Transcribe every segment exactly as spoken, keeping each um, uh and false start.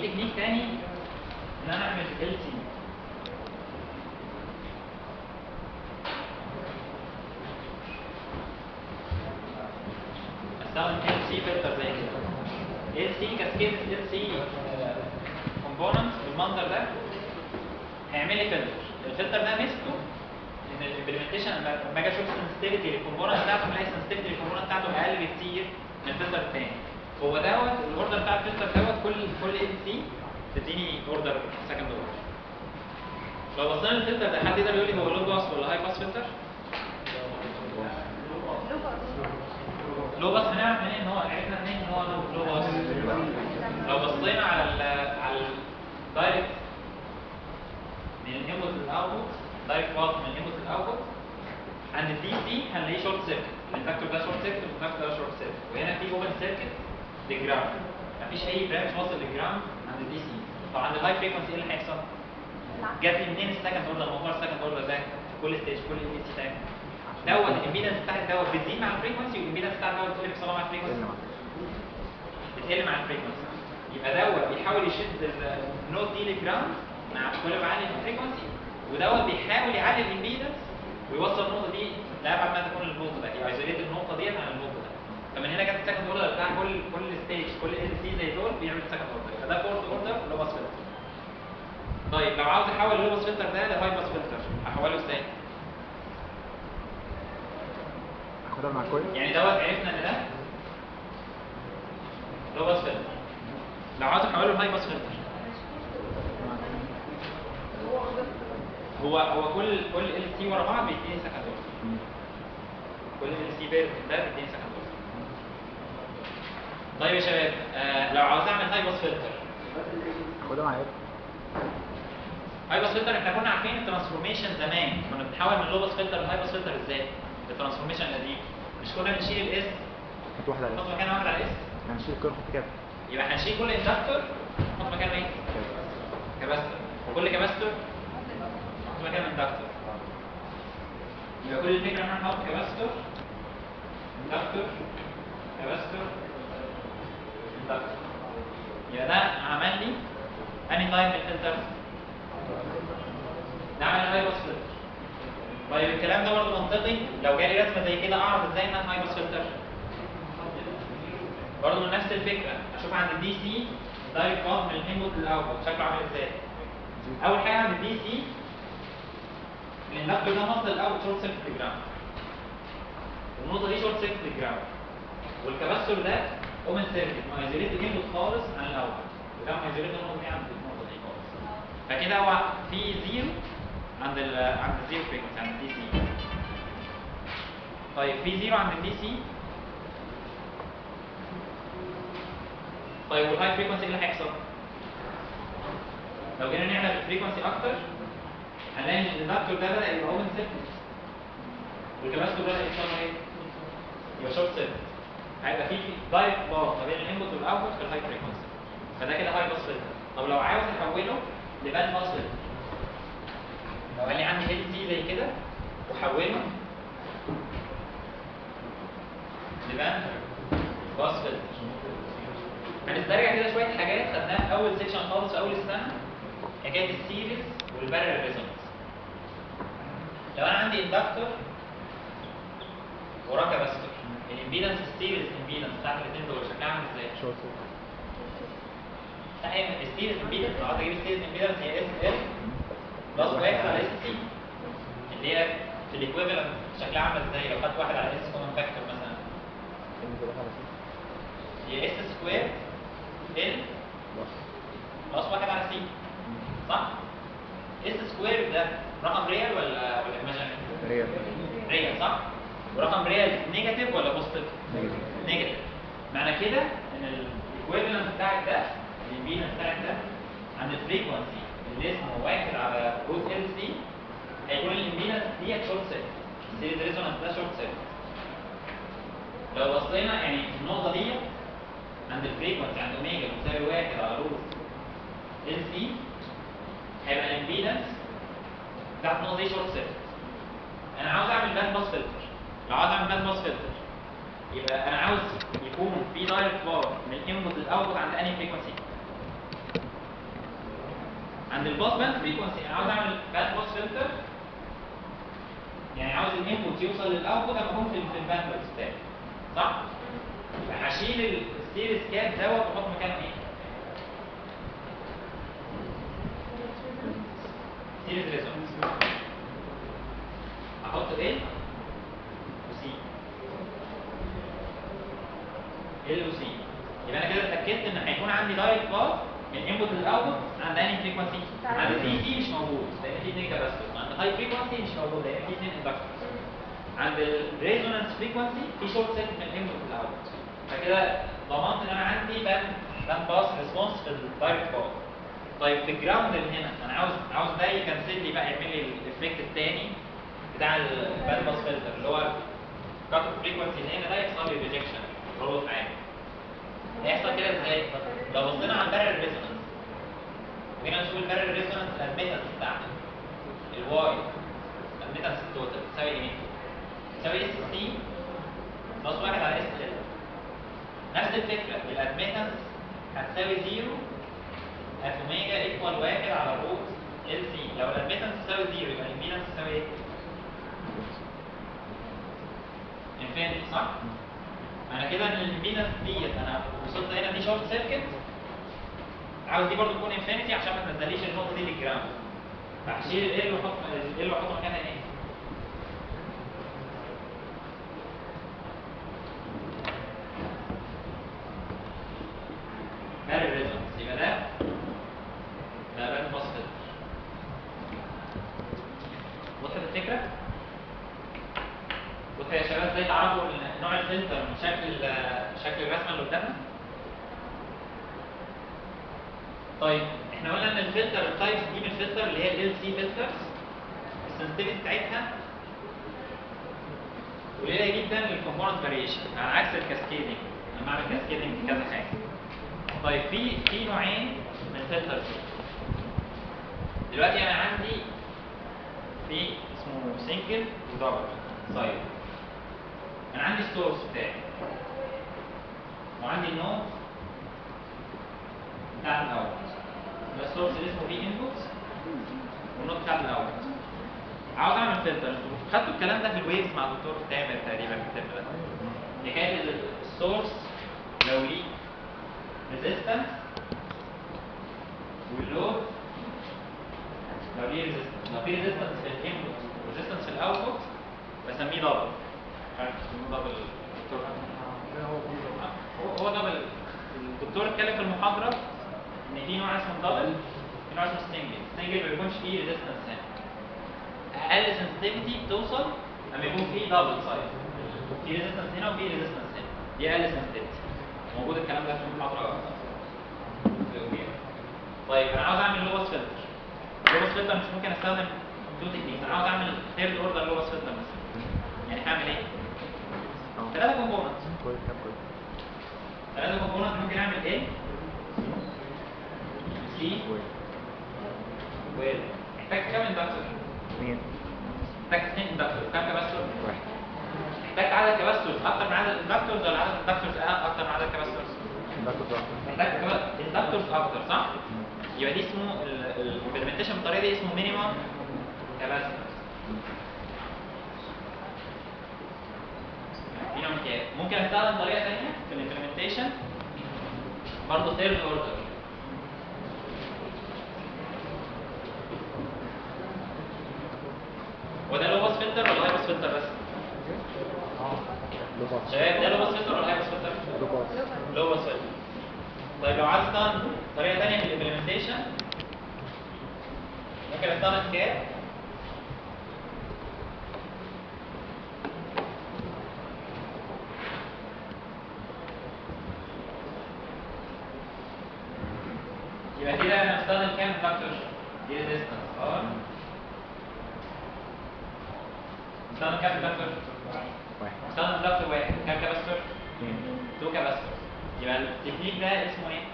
تكنيك تاني ان انا اعمل ال سي. استخدم ال سي فلتر زي كده. ال سي كاسكيد ال سي كومبوننت بالمنظر ده هيعمل لي فلتر. الفلتر ده ميزته ان الامبلمنتيشن لما اجي اشوف السنسيتيفيتي للكومبوننت بتاعته الاقي السنسيتيفيتي للكومبوننت بتاعته اقل بكتير من الفلتر الثاني. هو دوت الاوردر بتاع الفلتر دوت كل كل ال سي تديني اوردر سكند اوردر. لو بصينا للفلتر ده حد يقدر يقول لي هو لو باس ولا هاي باس فلتر؟ لو باس. هنعرف منين ان هو عرفنا منين ان هو لو باس؟ لو بصينا على ال على الدايركت من الانبوت للاوتبوت، دايركت باس من الانبوت للاوتبوت عند الدي سي هنلاقيه شورت سيركت. الاندكتور ده شورت سيركت والاندكتور ده شورت سيركت، وهنا في اوبن سيركت للجراوند، مفيش اي برانش واصل للجراوند عند الدي سي. طب عند الهاي فريكونسي ايه اللي هيحصل؟ جات لي منين السكند اوردر؟ موضوع السكند اوردر ده في كل ستيج كل اي سي تاني دوت الامبيدنس بتاعت دوت بتزيد مع الفريكونسي، والامبيدنس بتاعت دوت بتقل بسرعه مع الفريكونسي، بتقل مع الفريكونسي. يبقى دوت بيحاول يشد النود دي للجراوند مع كل ما يعلي الفريكونسي، ودوت بيحاول يعلي الامبيدنس ويوصل النقطه دي لابعد ما تكون النقطه ده، يايزوليت النقطه ديت عن النقطه ده. فمن هنا جت السكند اوردر بتاع كل كل ستيج كل ال سي زي دول بيعمل سكند اوردر، فده فورث اوردر لو باس فلتر. طيب لو عاوز احول اللو باس فلتر ده لهاي باس فلتر احوله ازاي؟ اخدها مع كويس يعني دوت عرفنا ان ده لو باس فلتر. لو عاوز احوله لهاي باس فلتر هو هو كل كل ال سي ورا بعض بيديني سكند اوردر. كل ال سي بير ده بيديني سكند اوردر. طيب يا شباب آه لو عاوز اعمل هاي باس فلتر خدها معايا. هاي باس فلتر احنا كنا عارفين الترانسفورميشن زمان كنا بنحول من لو باس فلتر لهاي باس فلتر ازاي؟ الترانسفورميشن القديم مش كنا بنشيل الاس هات واحده على نحط مكان واحد على الاس؟ هنشيل كده نحط كده. يبقى هنشيل كل اندكتور نحط مكانه ايه؟ كاباستور، وكل كاباستور نحط مكانه اندكتور. يبقى كل الفكره ان احنا نحط كاباستور اندكتور كاباستور اندكتور. يبقى ده عمل لي انهي تايب من الفلتر؟ ده عمل هاي باس فلتر. طيب الكلام ده برضه منطقي لو جالي رسمه زي كده اعرف ازاي انها هاي باس فلتر؟ برضه نفس الفكره اشوف عند الدي سي دايركت باس من الانبوت للاوتبوت شكله عامل ازاي؟ اول حاجه عند الدي سي الاندكتور ده مصدر الاوت شورت سيركت للجراوند، والنقطه دي شورت سيركت للجراوند، والكاباستور ده اوبن سيركت مايزوليت الانبوت خالص عن الاوتبوت، وده مايزوليت النقطه دي عند النقطه دي خالص. فكده هو في زيرو عند ال عند الزيرو فريكونسي عند الدي سي. طيب في زيرو عند الدي سي. طيب والهاي فريكونسي ايه اللي هيحصل؟ لو جينا نعمل فريكونسي اكتر هنلاقي ان الاندكتور ده بدا يبقى اوبن سيركت، والكاباستور بدا يحصل له ايه؟ يبقى شورت سيركت. هيبقى في دايركت باس ما بين الانبوت والاوتبوت في الهاي فريكونسي، فده كده هاي باس فلتر. طب لو عاوز احوله لباند باس فلتر، لو قال لي عندي ال سي زي كده وحوله لباند باس فلتر، هنسترجع كده شويه حاجات خدناها في اول سيكشن خالص في اول السنه، حكايه السيريز والبارل ريزونانس. لو انا عندي اندكتور وراه كاباستور، الامبيدنس السيريز امبيدنس بتاعت الاثنين دول شكلها عامل ازاي؟ شورت صحيح السيريز امبيدنس لو عايز اجيب السيريز امبيدنس هي اس ال بلس واحد على اس سي، اللي هي في الايكويفالنت شكلها عامل ازاي؟ لو خدت واحد على اس كومن فاكتور مثلا هي اس سكوير ال بلس واحد على سي، صح؟ اس سكوير ده رقم ريال ولا ولا ايماجينري؟ ريال ريال صح؟ ورقم ريال نيجاتيف ولا بوزيتيف؟ نيجاتيف. نيجاتيف. معنى كده ان الايكويفالنت بتاعك ده الامبيدنس بتاعك ده عند الفريكونسي اللي اسمه واحد على روت ال سي هيكون الامبيدنس ديت شورت سيركت، السيريز ريزونانس ده شورت سيركت. لو بصينا يعني النقطه ديت عند الفريكونسي عند اوميجا بتساوي واحد على روت ال سي هيبقى الامبيدنس بتاعت النقطه دي شورت سيركت. انا عاوز اعمل باند باس فلتر، لو عاوز اعمل باند باس فلتر يبقى انا عاوز يكون في دايركت باور من الانبوت للاوتبوت عند انهي فريكونسي؟ عند الباس باند فريكونسي انا عاوز اعمل باند باس فلتر، يعني عاوز الانبوت يوصل للاوتبوت اما اكون في في الباند باس بتاعي، صح؟ يبقى هشيل الستيريس كاب دوت واحط مكانه ايه؟ ستيريس ريزونانس. احط ال وسي، ال وسي، يبقى انا كده اتاكدت ان هيكون عندي دايركت باس من انبوت للاوتبوت عند انهي فريكونسي؟ عند سي سي مش موجود لان في اثنين كاباسيتور، عند هاي فريكونسي مش موجود لان في اثنين اندكتورز، عند الريزونانس فريكونسي في شورت سيركت من الانبوت للاوتبوت، فكده ضمنت ان انا عندي باند باند باس ريسبونس في الدايركت باس. طيب في الجراوند اللي هنا انا عاوز عاوز ده يكنسل لي بقى، يعمل لي الايفكت الثاني بتاع الباند باس فلتر اللي هو كات اوف فريكونسي اللي هنا ده يحصل لي ريجكشن رول عالي. هيحصل كده ازاي؟ لو بصينا على البارل ريزونانس وهنا نشوف البارل ريزونانس الادميتنس بتاعها الواي الادميتنس التوتال تساوي ايه؟ تساوي اس سي بلس واحد على اس ال. نفس الفكره الادميتنس هتساوي زيرو ات اوميجا ايكوال واحد على روت ال سي. لو الادميتنس تساوي زيرو يبقى الامبيدنس تساوي ايه؟ انفينيتي، صح؟ انا كده ان الامبيدنس ديت انا وصلت هنا دي شورت سيركت، عاوز دي برضو تكون انفينيتي عشان ما تنزليش النقطه دي للجراوند، فهشيل ال واحط ال واحط مكانها ايه؟ بارل ريزونانس. يبقى ده ده باند باس فلتر. وصلت الفكره؟ بصوا يا شباب ازاي تعرفوا نوع الفلتر من شكل شكل الرسمه اللي قدامنا؟ طيب احنا قلنا ان الفلتر التايبس دي من الفلتر اللي هي ال سي فلترز السنسيتيفيتي بتاعتها قليله جدا للكومبوننت فاريشن على عكس الكاسكيدنج. لما اعمل كاسكيدنج كذا حاجه. طيب في في نوعين من الفلترز دلوقتي انا عندي في اسمه سنجل ودبل سايد. انا عندي السورس بتاعي وعندي النود بتاع الاول، يبقى السورس اللي اسمه في انبوت والنود بتاع الاول. عاوز اعمل فلتر، خدتوا الكلام ده في الويفز مع الدكتور تامر تقريبا في الترم ده. حكايه السورس لو ليه ريزيستنس واللود لو ليه ريزيستنس، لو في ريزيستنس في الانبوت وريزيستنس في الاوتبوت بسميه دبل. عارف اسمه دبل دكتور؟ هو هو دبل. الدكتور اتكلم في المحاضره ان في نوع اسمه دبل في نوع اسمه سنجل. سنجل ما بيكونش فيه ريزيستنس هنا، اقل سنسيتيفيتي بتوصل لما يكون فيه دبل سايد، في ريزيستنس هنا وفي ريزيستنس هنا، دي اقل سنسيتيفيتي. موجود الكلام ده في المحاضره. طيب انا عاوز اعمل لوبس فلتر. لوبس فلتر مش ممكن استخدم تو تكنيكس، انا عاوز اعمل ثيرد اوردر لوبس فلتر مثلا. يعني هعمل ايه؟ ثلاثه كومبوننتس. كويس كام كويس. ثلاثه كومبوننت ممكن اعمل ايه؟ سي ويل. محتاج كام اندكتور؟ اثنين. محتاج اثنين اندكتور. كام كاباستور؟ واحد. محتاج عدد كاباستورز اكتر من عدد الاندكتورز ولا عدد الاندكتورز اكتر من عدد الكاباستورز؟ محتاج اندكتورز اكتر، صح؟ يبقى دي اسمه الامبلمنتيشن بالطريقه دي اسمه مينيمم كاباستورز. ممكن استخدم طريقه ثانيه في الامبلمنتيشن برضه ثيرد اوردر. وده لوبس فلتر ولا هايبس فلتر بس؟ لوباس. شباب ده لوبس فلتر ولا هايبس فلتر؟ لوباس. لوبس فلتر. طيب لو عايز استخدم طريقه ثانيه في الامبلمنتيشن ممكن استخدم كاب يبقى كده انا هستخدم كام فاكتور؟ دي ريزيستنس ار. استخدم كام فاكتور؟ واحد. استخدم فاكتور واحد. كام كاباستور؟ اثنين. تو كاباستور. يبقى التكنيك ده اسمه ايه؟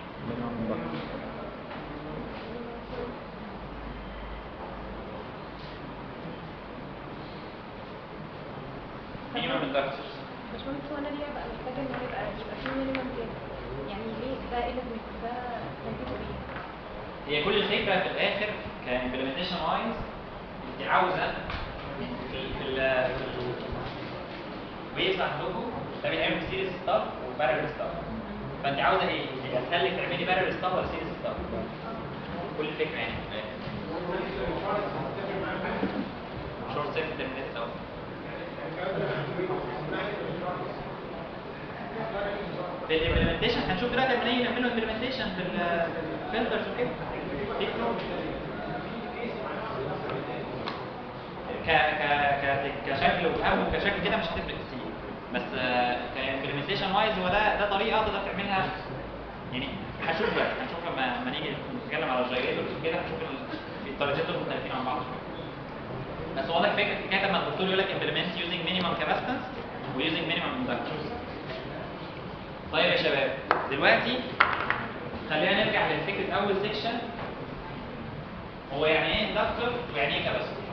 مينيمم اندكتورز. مش ممكن وانا ليه ابقى محتاجه ان يبقى يبقى في مينيمم كده؟ يعني ليه ده ايه لازمته؟ ده لازمته ايه؟ هي كل الفكره في الاخر كامبلمنتيشن وايز انت عاوزه في في ال في ال ويفز عندكم ده بيتعمل بسيريز ستاف وبارل ستاف. فانت عاوزه ايه؟ اسهل لك تعملي بارل ستاف ولا سيريز ستاف؟ كل الفكره يعني في الاخر شورت سيركت ترمينيت او في الامبلمنتيشن هنشوف دلوقتي لما نيجي نعمل له امبلمنتيشن في الفلترز وكده تكنولوجي ك ك ك كشكل وفهم وكشكل كده مش هتفرق كتير، بس كامبلمنتيشن وايز هو ده ده طريقه تقدر تعملها. يعني هنشوف دلوقتي هنشوف لما لما نيجي نتكلم على الجايريتورز وكده هنشوف الطريقتين دول مختلفين عن بعض شويه. بس واضح فكره كده لما الدكتور يقول لك implement using minimum capacitance و using minimum inductors. طيب يا شباب دلوقتي خلينا نرجع لفكره اول سيكشن، هو يعني ايه اندكتور ويعني ايه كاباسيتور.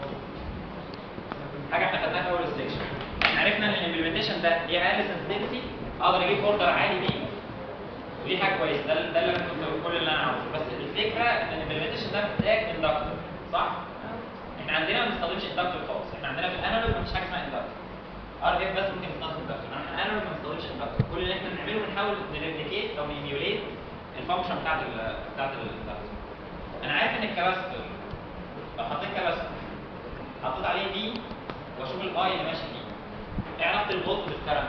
حاجه احنا خدناها في اول سيكشن، احنا عرفنا ان الامبلمنتيشن ده ليه اقل سنسيتيفيتي اقدر اجيب اوردر عالي بيه، ودي حاجه كويسه. ده ده اللي انا كنت كل اللي انا عاوزه. بس الفكره ان الامبلمنتيشن ده محتاج اندكتور، صح؟ احنا عندنا ما بنستخدمش اندكتور خالص، احنا عندنا في الانالوج مفيش حاجه اسمها اندكتور. ار اف بس ممكن نستخدم اندكتور، احنا الانالوج ما بنستخدمش اندكتور. كل اللي احنا بنعمله بنحاول نريبليكيت او نيميوليت الفانكشن بتاعت ال بتاعت الاندكتور. انا عارف ان الكاباسيتور لو حطيت كاباسيتور حطيت عليه دي واشوف الاي اللي ماشي فيه، ايه علاقه الفولت بالكرنت؟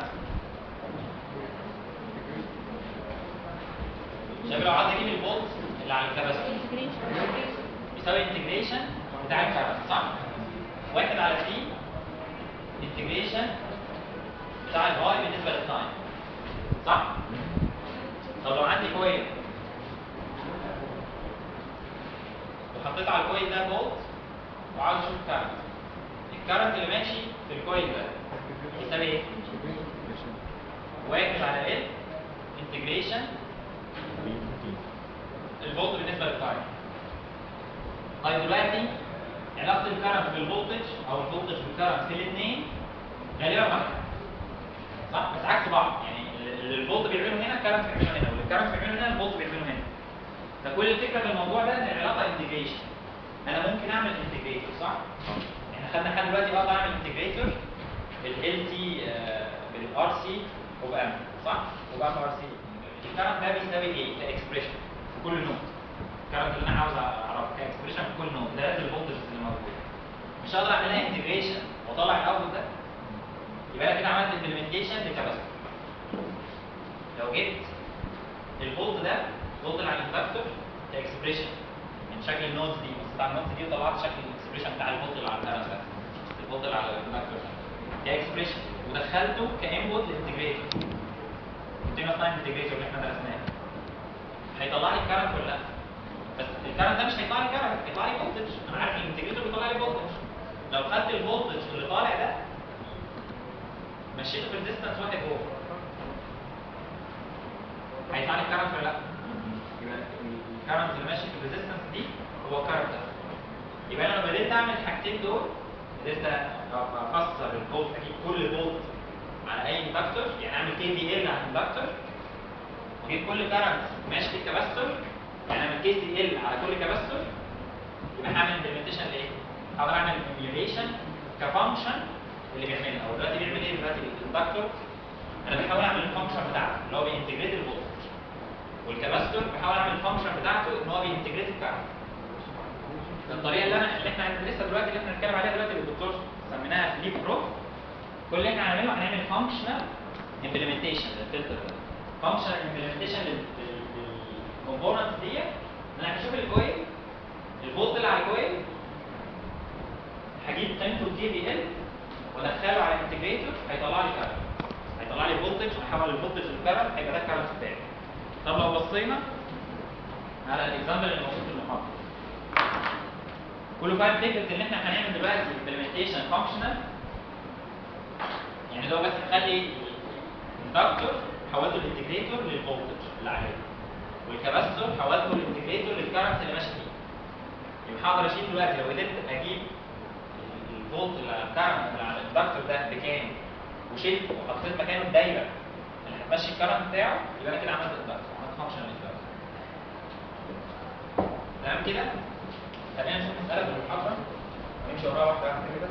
شايف لو عايز اجيب الفولت اللي على الكاباسيتور بيساوي انتجريشن بتاع الكرنت، صح؟ واحد على سي انتجريشن بتاع الاي بالنسبه للتايم، صح؟ طب لو عندي كويل وحطيت على الكويل ده فولت وعاوز اشوف كرنت، الكرنت اللي ماشي في الكويل ده يساوي ايه؟ واحد على ال انتجريشن الفولت بالنسبه للتايم. طيب دلوقتي علاقه الكرنت بالفولتج او الفولتج بالكرنت في الاثنين غالبا واحده، صح؟ بس عكس بعض، يعني اللي الفولت بيعمله هنا الكرنت بيعمله هنا، واللي الكرنت بيعمله هنا الفولت بيعمله هنا. فكل الفكره في الموضوع ده ان العلاقه انتجريشن. انا ممكن اعمل انتجريتور، صح؟ احنا خدنا لحد دلوقتي اقدر اعمل انتجريتور بالال تي بالار سي وبام، صح؟ وبام ار سي. الكرنت ده بيساوي ايه؟ كاكسبريشن في كل نود. الكرنت اللي انا عاوز اعرفه كاكسبريشن في كل نود ده الفولتج اللي موجود. مش هقدر اعملها انتجريشن واطلع الاوتبوت ده، يبقى انا كده عملت امبلمنتيشن للكاباسيتور. لو جبت الفولت ده الفولت اللي على الاندكتور كاكسبريشن من شكل النودز دي، بس بتاع النودز دي وطلعت شكل الاكسبريشن بتاع الفولت اللي على الكاباسيتور، الفولت اللي على الاندكتور كاكسبريشن، ودخلته كانبوت للانتجريتور كونتينوس تايم انتجريتور اللي احنا درسناه، هيطلع لي الكرنت ولا لا؟ بس الكرنت ده مش هيطلع لي كرنت، هيطلع لي فولتج. انا عارف الانتجريتور بيطلع لي فولتج. لو خدت الفولتج اللي طالع ده مشيته في الديستانس واحد اوفر هيطلع لي الكرنت ولا لا؟ يبقى الكرنت اللي ماشي في الريزستنس دي هو الكرنت ده. يبقى انا لو بديت اعمل الحاجتين دول، بديت افسر الفولت، اجيب كل فولت على اي اندكتور، يعني اعمل كي في ال على الاندكتور، واجيب كل كرنت ماشي في الكاباسيتور، يعني اعمل كي سي ال على كل كاباسيتور، يبقى هعمل امبلمنتيشن لايه؟ هقدر اعمل ايميوليشن كفانكشن اللي بيعملها. هو دلوقتي بيعمل ايه دلوقتي الاندكتور؟ انا بحاول اعمل الفانكشن بتاعته اللي هو بينتجريت الفولتج، والكاباسيتور بحاول اعمل الفانكشن بتاعته ان هو بينتجريت الكرنت. الطريقه اللي انا اللي احنا هندرسها دلوقتي اللي احنا هنتكلم عليها دلوقتي بالدكتور سميناها فليب بروف. كل اللي احنا هنعمله هنعمل فانكشنال امبلمنتيشن للفلتر ده، فانكشنال امبلمنتيشن للكومبوننتس دي. انا هشوف الكويل الفولت اللي على الكويل هجيب قيمته كي في ال وادخله على الانتجريتور هيطلع لي كرنت، هيطلع لي فولتج، هحول الفولتج للكرنت هيبقى ده الكرنت بتاعي. طب لو بصينا على الاكزامبل اللي موجود في المحاضره، كله فاهم فكره ان احنا هنعمل دلوقتي امبلمنتيشن فانكشنال، يعني لو بس نخلي الاندكتور حولته الانتجريتور للفولتج اللي عليه، والكاباسيتور حولته الانتجريتور للكرنت اللي ماشي فيه. يبقى هقدر اشيل دلوقتي لو قدرت اجيب الفولت اللي على الكرنت اللي على الاندكتور ده بكام وشلته وحطيت مكانه الدايره اللي هتمشي الكرنت بتاعه، يبقى انا كده عملت اندكتور، عملت فانكشنال اندكتور. كده خلينا نشوف مساله في المحاضره ونمشي وراها واحده واحده كده.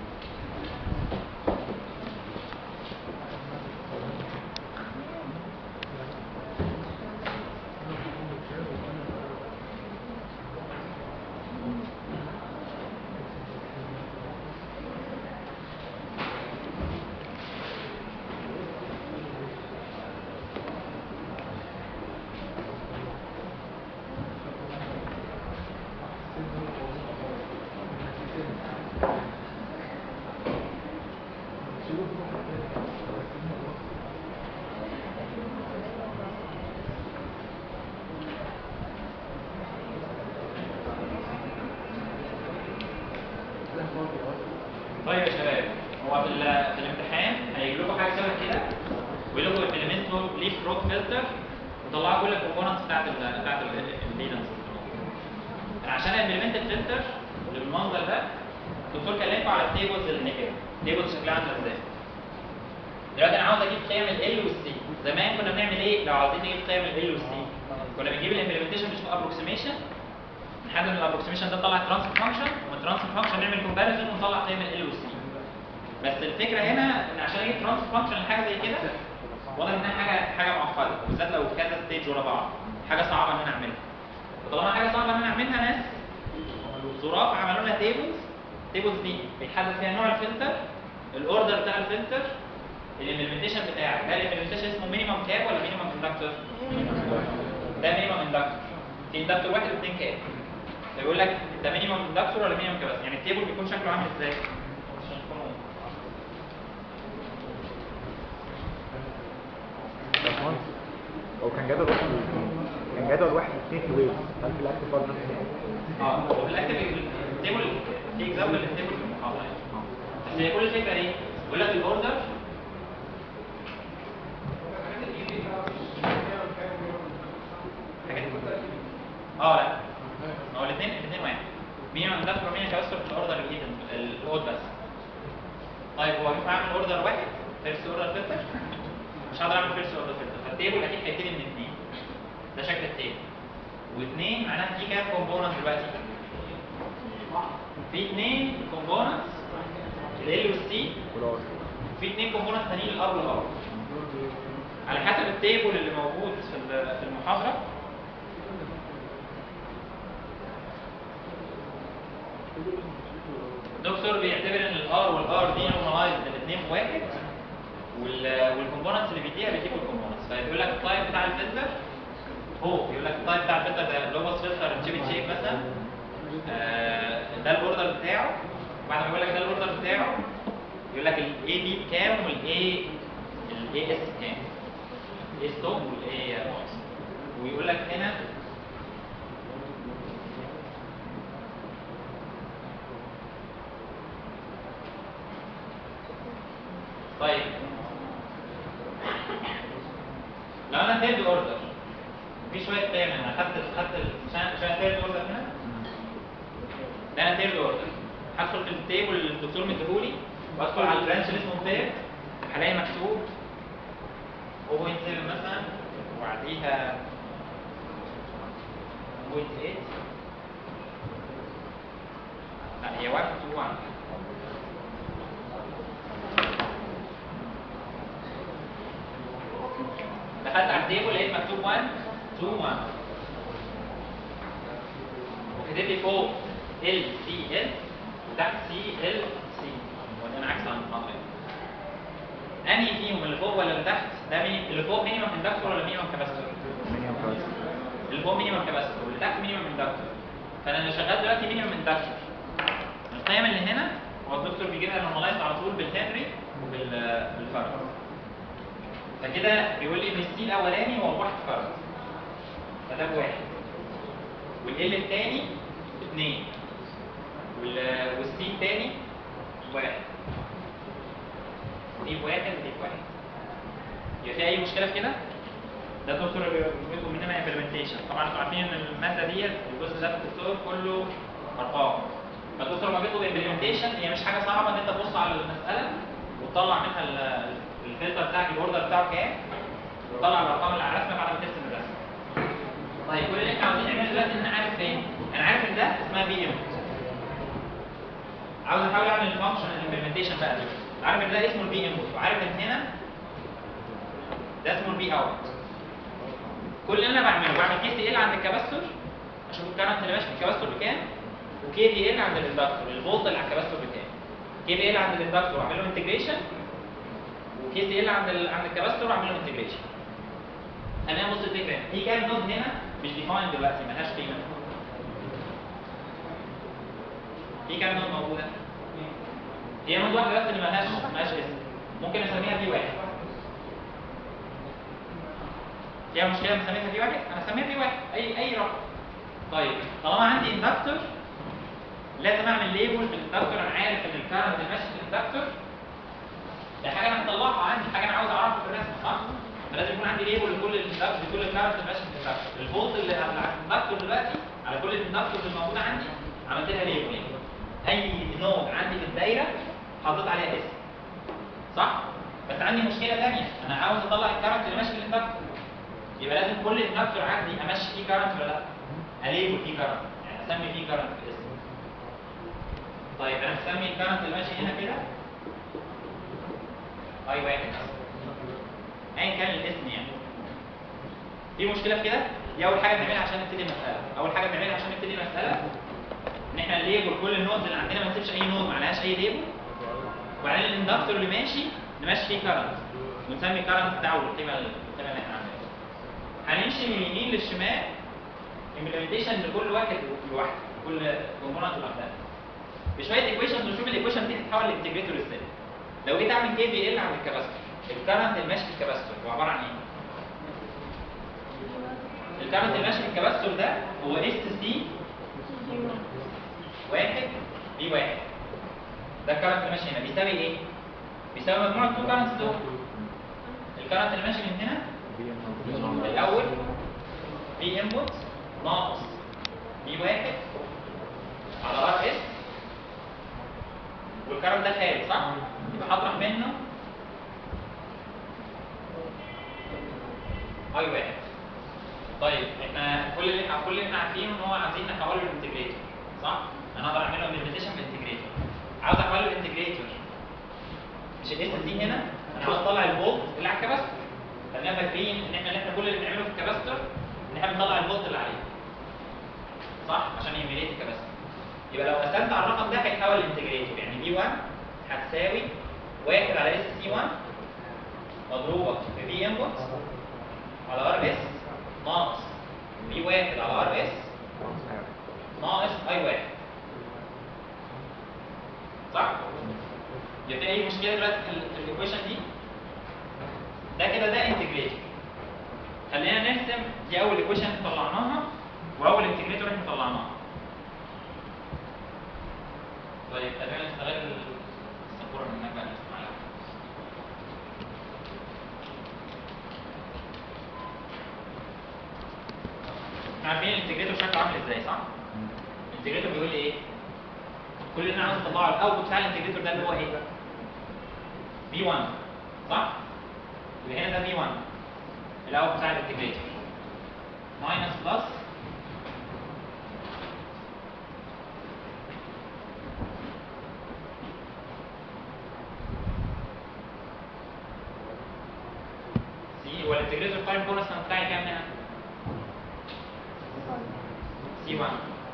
طيب يا شباب، هو في, في الامتحان هيجيب لكم حاجه شبه كده ويقول لكم implemental leaf rock filter وطلعوا كل الكومبوننتس بتاعت ال بتاعت الامبيدنس. عشان implement الفلتر اللي بالمنظر ده الدكتور كلمكم على التيبلز اللي كده، التيبلز شكلها عامله ازاي. دلوقتي انا عاوز اجيب قيم ال والسي. زمان كنا بنعمل ايه لو عاوزين نجيب قيم ال والسي؟ كنا بنجيب الامبلمنتيشن باسمه ابروكسيميشن، نحدد من الابروكسيميشن ده نطلع ترانسفير فانكشن، ومن الترانسفير فانكشن نعمل كومباريزون ونطلع قيم ال والسي. بس الفكره هنا ان عشان اجيب ترانسفير فانكشن لحاجه زي كده واضح انها حاجه حاجه معقده، بالذات لو كذا ستيج ورا بعض، حاجه صعبه ان انا اعملها. وطالما حاجه صعبه ان انا اعملها، ناس ظراف عملوا لنا تيبلز، التيبلز دي بيتحدد فيها نوع الفلتر، الاوردر بتاع الفلتر، الامبلمنتيشن بتاعك. ده الامبلمنتيشن اسمه مينيمم كاب ولا مينيمم اندكتور؟ ده مينيمم اندكتور. في اندكتور واحد واثنين كاب. فيقول لك انت مينيمم اندكتور ولا مينيمم كاب؟ يعني التيبل بيكون شكله عامل ازاي؟ هو كان جدول واحد كان جدول واحد اثنين في ويف، هل في الاكتف برضه نفس الحاجه؟ اه هو في الاكتف التيبل في اكزامبل للتيبل في المحاضره يعني. بس هي كل الفكره ايه؟ بيقول لك الاوردر اه لا هو الاثنين الاثنين واحد. مين اندكتور ومين كاستر في الاوردر الايفن الاود بس. طيب هو ينفع اعمل اوردر واحد فيرست اوردر فلتر؟ مش هقدر اعمل فيرست اوردر فلتر، فالتيبل اكيد هيبتدي من اثنين. ده شكل التيبل. واثنين معناها في كام كومبوننت دلوقتي؟ في اثنين كومبوننتس ال والسي، وفي اثنين كومبوننت ثانيين الار والار. على حسب التيبل اللي موجود في في المحاضره الدكتور بيعتبر ان الار والار دي نورمالايزد الاثنين بواحد، والكومبوننتس اللي بيديها بيجيبوا الكومبوننتس. فيقول لك التايب بتاع الفلتر هو بيقول لك التايب بتاع الفلتر ده لوبس فلتر تشيب تشيب مثلا، آه ده الاوردر بتاعه. وبعد ما يقول لك ده الاوردر بتاعه يقول لك الاي بي بكام والاي الاي اس بكام، الاي ستوب والاي ناقص. ويقول لك هنا طيب لو انا ثيرد اوردر في شويه قيم، انا خدت خدت شويه ثيرد اوردر هنا، ده انا ثيرد اوردر. هدخل في التيبل اللي الدكتور مديهولي وادخل على البرانش اللي اسمه ثيرد، هلاقي مكتوب صفر فاصلة سبعة مثلا وبعديها صفر فاصلة ثمانية. لا هي واحد اتنين واحد. دخلت على التيبل لقيت مكتوب واحد اتنين واحد وكتب لي فوق ال سي ال وتحت سي ال سي، وده عكس عن المحاضره. انهي فيهم اللي فوق ولا اللي تحت؟ ده مين اللي فوق؟ مينيمم اندكتور ولا مينيمم كاباستور؟ مينيمم كاباستور. اللي فوق مينيمم كاباستور واللي تحت مينيمم اندكتور. فانا اللي شغال دلوقتي مينيمم اندكتور. القيم اللي هنا هو الدكتور بيجيبها نورمالايز على طول بالهنري وبالفرد. فكده بيقول لي ان السي الاولاني هو واحد فرد، فده بواحد، والال الثاني اثنين، والسي الثاني واحد، ودي بواحد ودي بواحد. يبقى في اي مشكله في كده؟ ده الدكتور بيطلب مننا امبلمنتيشن. طبعا انتوا عارفين ان الماده ديت الجزء ده في الدكتور كله ارقام، فالدكتور لما بيطلب امبلمنتيشن هي مش حاجه صعبه ان انت تبص على المساله وتطلع منها الفلتر بتاعك الاوردر بتاعه كام وتطلع الارقام اللي على الرسمه بعد ما ترسم الرسمه. طيب كل اللي احنا عاوزين نعمله دلوقتي ان انا عارف فين؟ انا اسمها بي انبوت. عاوز احاول اعمل الفانكشن امبلمنتيشن بقى دلوقتي. عارف ان ده اسمه البي انبوت، وعارف ان هنا ده اسمه البي اوت. كل اللي انا بعمله بعمل كي سي ال عند الكباستور، اشوف الكرنت اللي ماشي في الكباستور بكام، وكي في ال عند الاندكتور، الفولت اللي على الكباستور بكام. كي في ال عند الاندكتور واعمل له انتجريشن، وكي سي ال عند ال عند الكباستور واعمل له انتجريشن. خلينا نبص الفكره هنا، في كام نود هنا مش ديفايند دلوقتي، مالهاش قيمه. في كام نود موجوده؟ هي نود واحده بس اللي مالهاش مالهاش اسم، ممكن اسميها بي واحد. فيها مشكله نسميها بي واحد؟ انا اسميها بي واحد، اي اي رقم. طيب طالما عندي اندكتور لازم اعمل ليبل في الاندكتور، انا عارف ان الكارنت اللي ماشي في الاندكتور ده حاجه انا مطلعها عندي، حاجه انا عاوز اعرفها في الرسم، صح؟ فلازم يكون عندي ليبل لكل الاندكتور، لكل الكارنت اللي ماشي في الاندكتور. الفولت اللي على الاندكتور دلوقتي على كل الاندكتورز الموجوده عندي عملت لها ليبل، يعني اي نود عندي في الدايره حطيت عليها اسم، صح؟ بس عندي مشكله ثانيه، انا عاوز اطلع الكارنت اللي ماشي في الاندكتور، يبقى لازم كل اندكتور عندي امشي فيه كارنت ولا لا؟ اليبل فيه كارنت، يعني اسمي فيه كارنت باسم. طيب انا مسمي الكارنت اللي ماشي هنا كده اي واحد ايا كان الاسم يعني. في مشكله في كده؟ دي اول حاجه بنعملها عشان نبتدي المساله. اول حاجه بنعملها عشان نبتدي المساله ان احنا نليبل كل النودز اللي عندنا، ما نسيبش اي نود ما عليهاش اي ليبل، وبعدين الاندكتور اللي ماشي نمشي فيه كارنت ونسمي الكارنت بتاعه القيمه القيمه اللي احنا عاملينها. هنمشي من اليمين للشمال امبلمنتيشن لكل واحد لوحده، كل كومبوننت لوحدها بشويه ايكويشنز، ونشوف الايكويشن دي تتحول لانتجريتور ازاي. لو جيت اعمل كي في ال عند الكباستور، الكارنت اللي ماشي في الكباستور هو عباره عن ايه؟ الكارنت اللي ماشي في الكباستور ده هو اس سي واحد بي واحد. ده الكارنت اللي ماشي هنا بيساوي ايه؟ بيساوي مجموع التو كارنتس دول. الكارنت اللي ماشي من هنا الاول بي انبوت ناقص بي واحد على ار اس، والكارنت ده خارج، صح؟ يبقى هطرح منه اي واحد. طيب احنا كل اللي كل اللي احنا عارفينه ان هو عايزين نحوله لانتجريتور، صح؟ انا اقدر اعمل له امبلمنتيشن بالانتجريتور. عاوز احوله لانتجريتور، مش الاس دي هنا، انا عاوز اطلع الفولت اللي على الكباستور. خلينا فاكرين ان احنا اللي احنا كل اللي بنعمله في الكباستور ان احنا بنطلع الفولت اللي عليه، صح؟ عشان يميليت الكباستور. يبقى لو قسمت على الرقم ده هيتحول لانتجريتور، يعني بي واحد هتساوي واحد على اس سي واحد مضروبه في بي انبوت على ار اس ناقص بي واحد على ار اس ناقص اي واحد، صح؟ يبقى ايه المشكله دلوقتي في الايكويشن دي؟ ده كده ده انتجريتور. خلينا نرسم دي اول ايكويشن طلعناها واول انتجريتور احنا طلعناها. طيب خلينا نستغل السبوره من هناك بقى نرسم عليها. احنا عارفين الانتجريتور شكله عامل ازاي، صح؟ الانتجريتور بيقول لي ايه؟ كل اللي انا عاوز اطلعه الاوتبوت بتاع الانتجريتور ده اللي هو ايه؟ بي واحد، صح؟ يبقى هنا ده بي واحد الاوتبوت بتاع الانتجريتور ماينس بلس سي. هو الانتجريتور تايم كونستانت بتاعي كام هنا؟ سي واحد،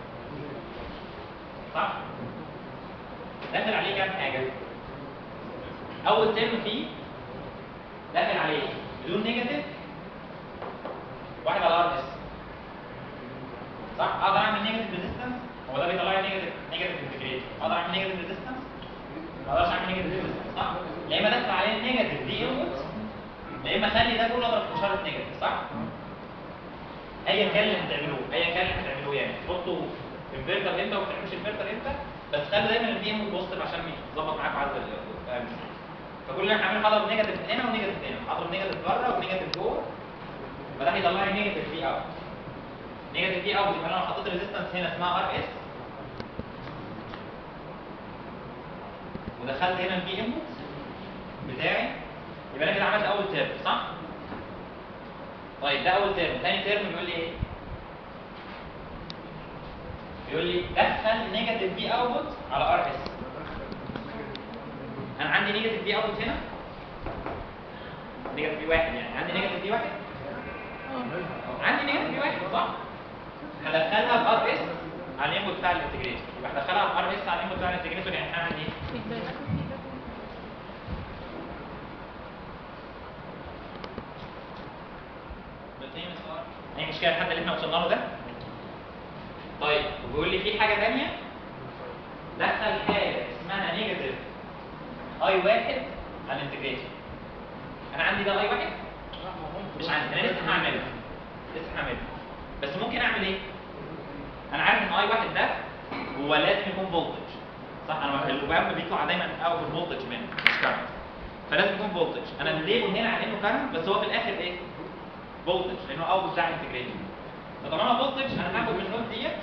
صح؟ داخل عليه كام حاجه؟ اول ترم فيه داخل عليه بدون نيجاتيف واحد على ار اس، صح؟ اقدر اعمل نيجاتيف ريزيستنس، هو ده بيطلع لي نيجاتيف نيجاتيف انتجريتور. اقدر اعمل نيجاتيف ريزيستنس؟ ما اقدرش اعمل نيجاتيف ريزيستنس، صح؟ يا اما داخل عليه نيجاتيف دي انبوت، يا اما اخلي ده كله اضرب في اشاره نيجاتيف، صح؟ ايا كان اللي هتعملوه، ايا كان اللي هتعملوه، يعني تحطوا انفرتر امتى وما تعملوش انفرتر امتى، بس خلوا دايما الدي انبوت بوزيتيف عشان يظبط معاكم عدد الفهم. فكل اللي انا هعمله هضرب نيجاتيف هنا ونيجاتيف هنا، هضرب نيجاتيف بره ونيجاتيف جوه، فده هيطلع لي نيجاتيف في اوت. نيجاتيف في اوت يبقى انا لو حطيت ريزيستنس هنا اسمها ار اس ودخلت هنا البي انبوت بتاعي، يبقى انا كده عملت اول تيرم، صح؟ طيب ده اول تيرم. ثاني تيرم بيقول لي ايه؟ بيقول لي دخل نيجاتيف في اوتبوت على ار اس. انا عندي نيجاتيف في اوتبوت هنا، نيجاتيف في واحد، يعني عندي نيجاتيف في واحد، عندي نيجاتيف في واحد صح؟ هدخلها بار اس على الانبوت بتاع الانتجريتور، يبقى هدخلها بار اس على الانبوت بتاع الانتجريتور، يعني هعمل ايه؟ اي مشكله لحد اللي احنا وصلنا له ده؟ طيب وبيقول لي في حاجه ثانيه، دخل حاجه اسمها نيجاتيف اي واحد على الانتجريتور. انا عندي ده اي واحد؟ مش عندي، انا لسه هعملها لسه هعملها بس ممكن اعمل ايه؟ انا عارف ان اي واحد ده هو لازم يكون فولتج صح؟ انا الوام بيطلع دايما اوت فولتج منه مش كارنت، فلازم يكون فولتج. انا الليبل هنا على انه كارنت بس هو في الاخر ايه؟ فولتج، لانه اوت بتاع الانتجريتور. فطالما فولتج انا هاخد من النوت ديت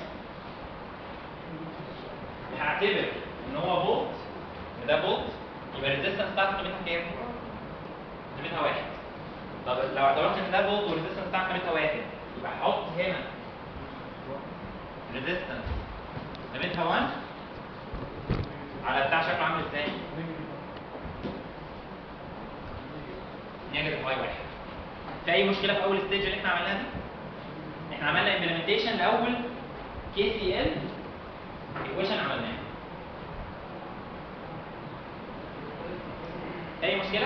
هعتبر ان هو فولت، ان ده فولت، يبقى الريزستنس بتاعته قيمتها كام؟ قيمتها واحد. طب لو اعتبرت ان ده فولت والريزستنس بتاعته قيمتها واحد، يبقى هحط هنا ريزستنس قيمتها واحد على بتاع شكله عامل ازاي؟ نيجاتيف اي واحد. في اي مشكله في اول ستيج اللي احنا عملناها دي؟ احنا عملنا امبلمنتيشن لاول كي سي ال ايكويشن عملناها. اي مشكله؟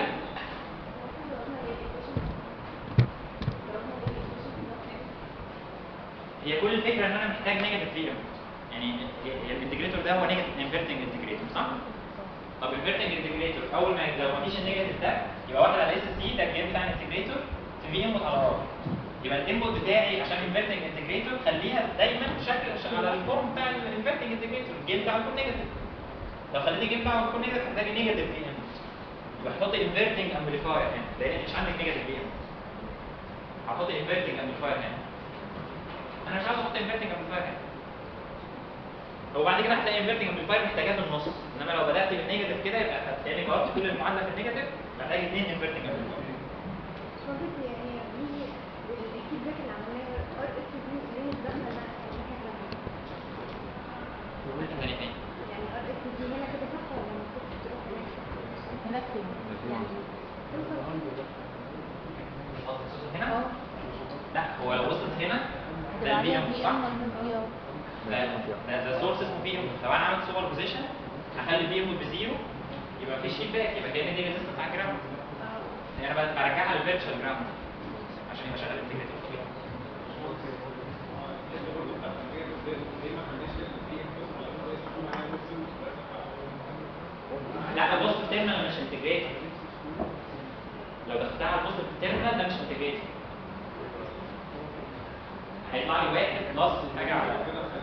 هي كل الفكره ان انا محتاج نيجاتيف في انبوت، يعني الانتجريتور ده هو نيجاتيف انفيرتنج انتجريتور صح؟ طب الانفيرتنج انتجريتور اول ما لو مفيش النيجاتيف ده يبقى واحد على اس سي، ده الجيم بتاع الانتجريتور في في انبوت على ار. يبقى الانبوت بتاعي عشان انفيرتنج انتجريتور خليها دايما بشكل على الفورم بتاع الانفيرتنج انتجريتور، الجيم بتاعه يكون نيجاتيف. لو خليت الجيم بتاعه يكون نيجاتيف هحتاج نيجاتيف في انبوت، يبقى هحط انفيرتنج امبليفاير هنا لان مش عندك نيجاتيف في انبوت. هحط انفيرتنج امبليفاير هنا، انا مش عاوز احط انفيرتنج امبليفاير هنا. وبعد كده هتلاقي انفيرتنج امبليفاير محتاجاه في النص، انما لو بدات بالنيجاتيف كده يبقى هتلاقيني جربت كل المعادله في النيجاتيف محتاج اثنين انفيرتنج امبليفاير. شرطة يعني دي الفيدباك اللي عملناه ار اس دي ليه نسبتنا ده ثاني ثاني يعني ار اس دي هنا كده صح ولا المفروض تروح هناك؟ يعني وصلت هنا؟ لا هو لو وصلت هنا ده البي ام صح؟ ده ده ده سورس اسمه بي ام. لو انا عملت سوبر بوزيشن هخلي البي ام بزيرو يبقى مفيش فيدباك، يبقى كأن دي ريزيستنس على الجراوند. يعني انا برجعها للفيرتشوال جراوند عشان يبقى شغال انتجريتور. لا بص التيرمينال مش انتجريتور، لو دخلتها على البوست في التيرمينال ده مش انتجريتور، هيطلع لي واحد بلس حاجه على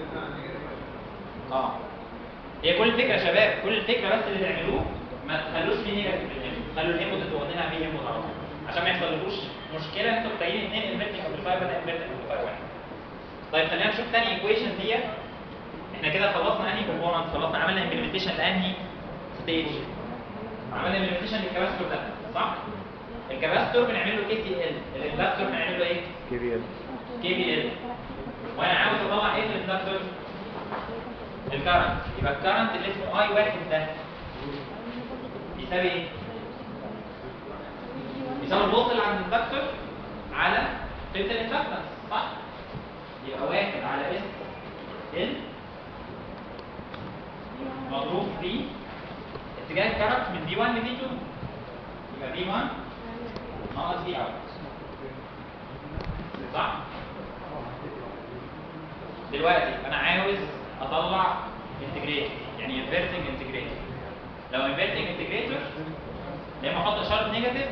اه. هي كل الفكره يا شباب، كل الفكره بس اللي تعملوه ما تخلوش فيه نيجاتيف في الانبوت، خلوا الانبوت اللي واخدينها فيه انبوت على طول عشان ما يحصلكوش مشكله انتوا محتاجين اثنين انفيرتنج امبليفاير بدل انفيرتنج امبليفاير واحد. طيب خلينا نشوف تاني ايكويشن ديت. احنا كده خلصنا انهي كومبوننت؟ خلصنا عملنا امبلمنتيشن لانهي ستيج؟ عملنا امبلمنتيشن للكباستور ده صح؟ الكباستور بنعمل له كي سي ال، الاندكتور بنعمل له ايه؟ كي في ال. كي في ال. وانا عاوز اطلع ايه في الاندكتور؟ الكرنت. يبقى الكرنت اللي اسمه اي واحد ده بيساوي ايه؟ بيساوي الفولت اللي عند الاندكتور على قيمه الاندكتنس صح؟ يبقى واحد على اس ال مضروب في اتجاه الكرنت من في واحد ل في اتنين، يبقى في واحد ناقص في اوت صح؟ دلوقتي انا عاوز اطلع انتجريتور، يعني انفيرتنج انتجريتور. لو انفيرتنج انتجريتور يا اما احط اشاره نيجاتيف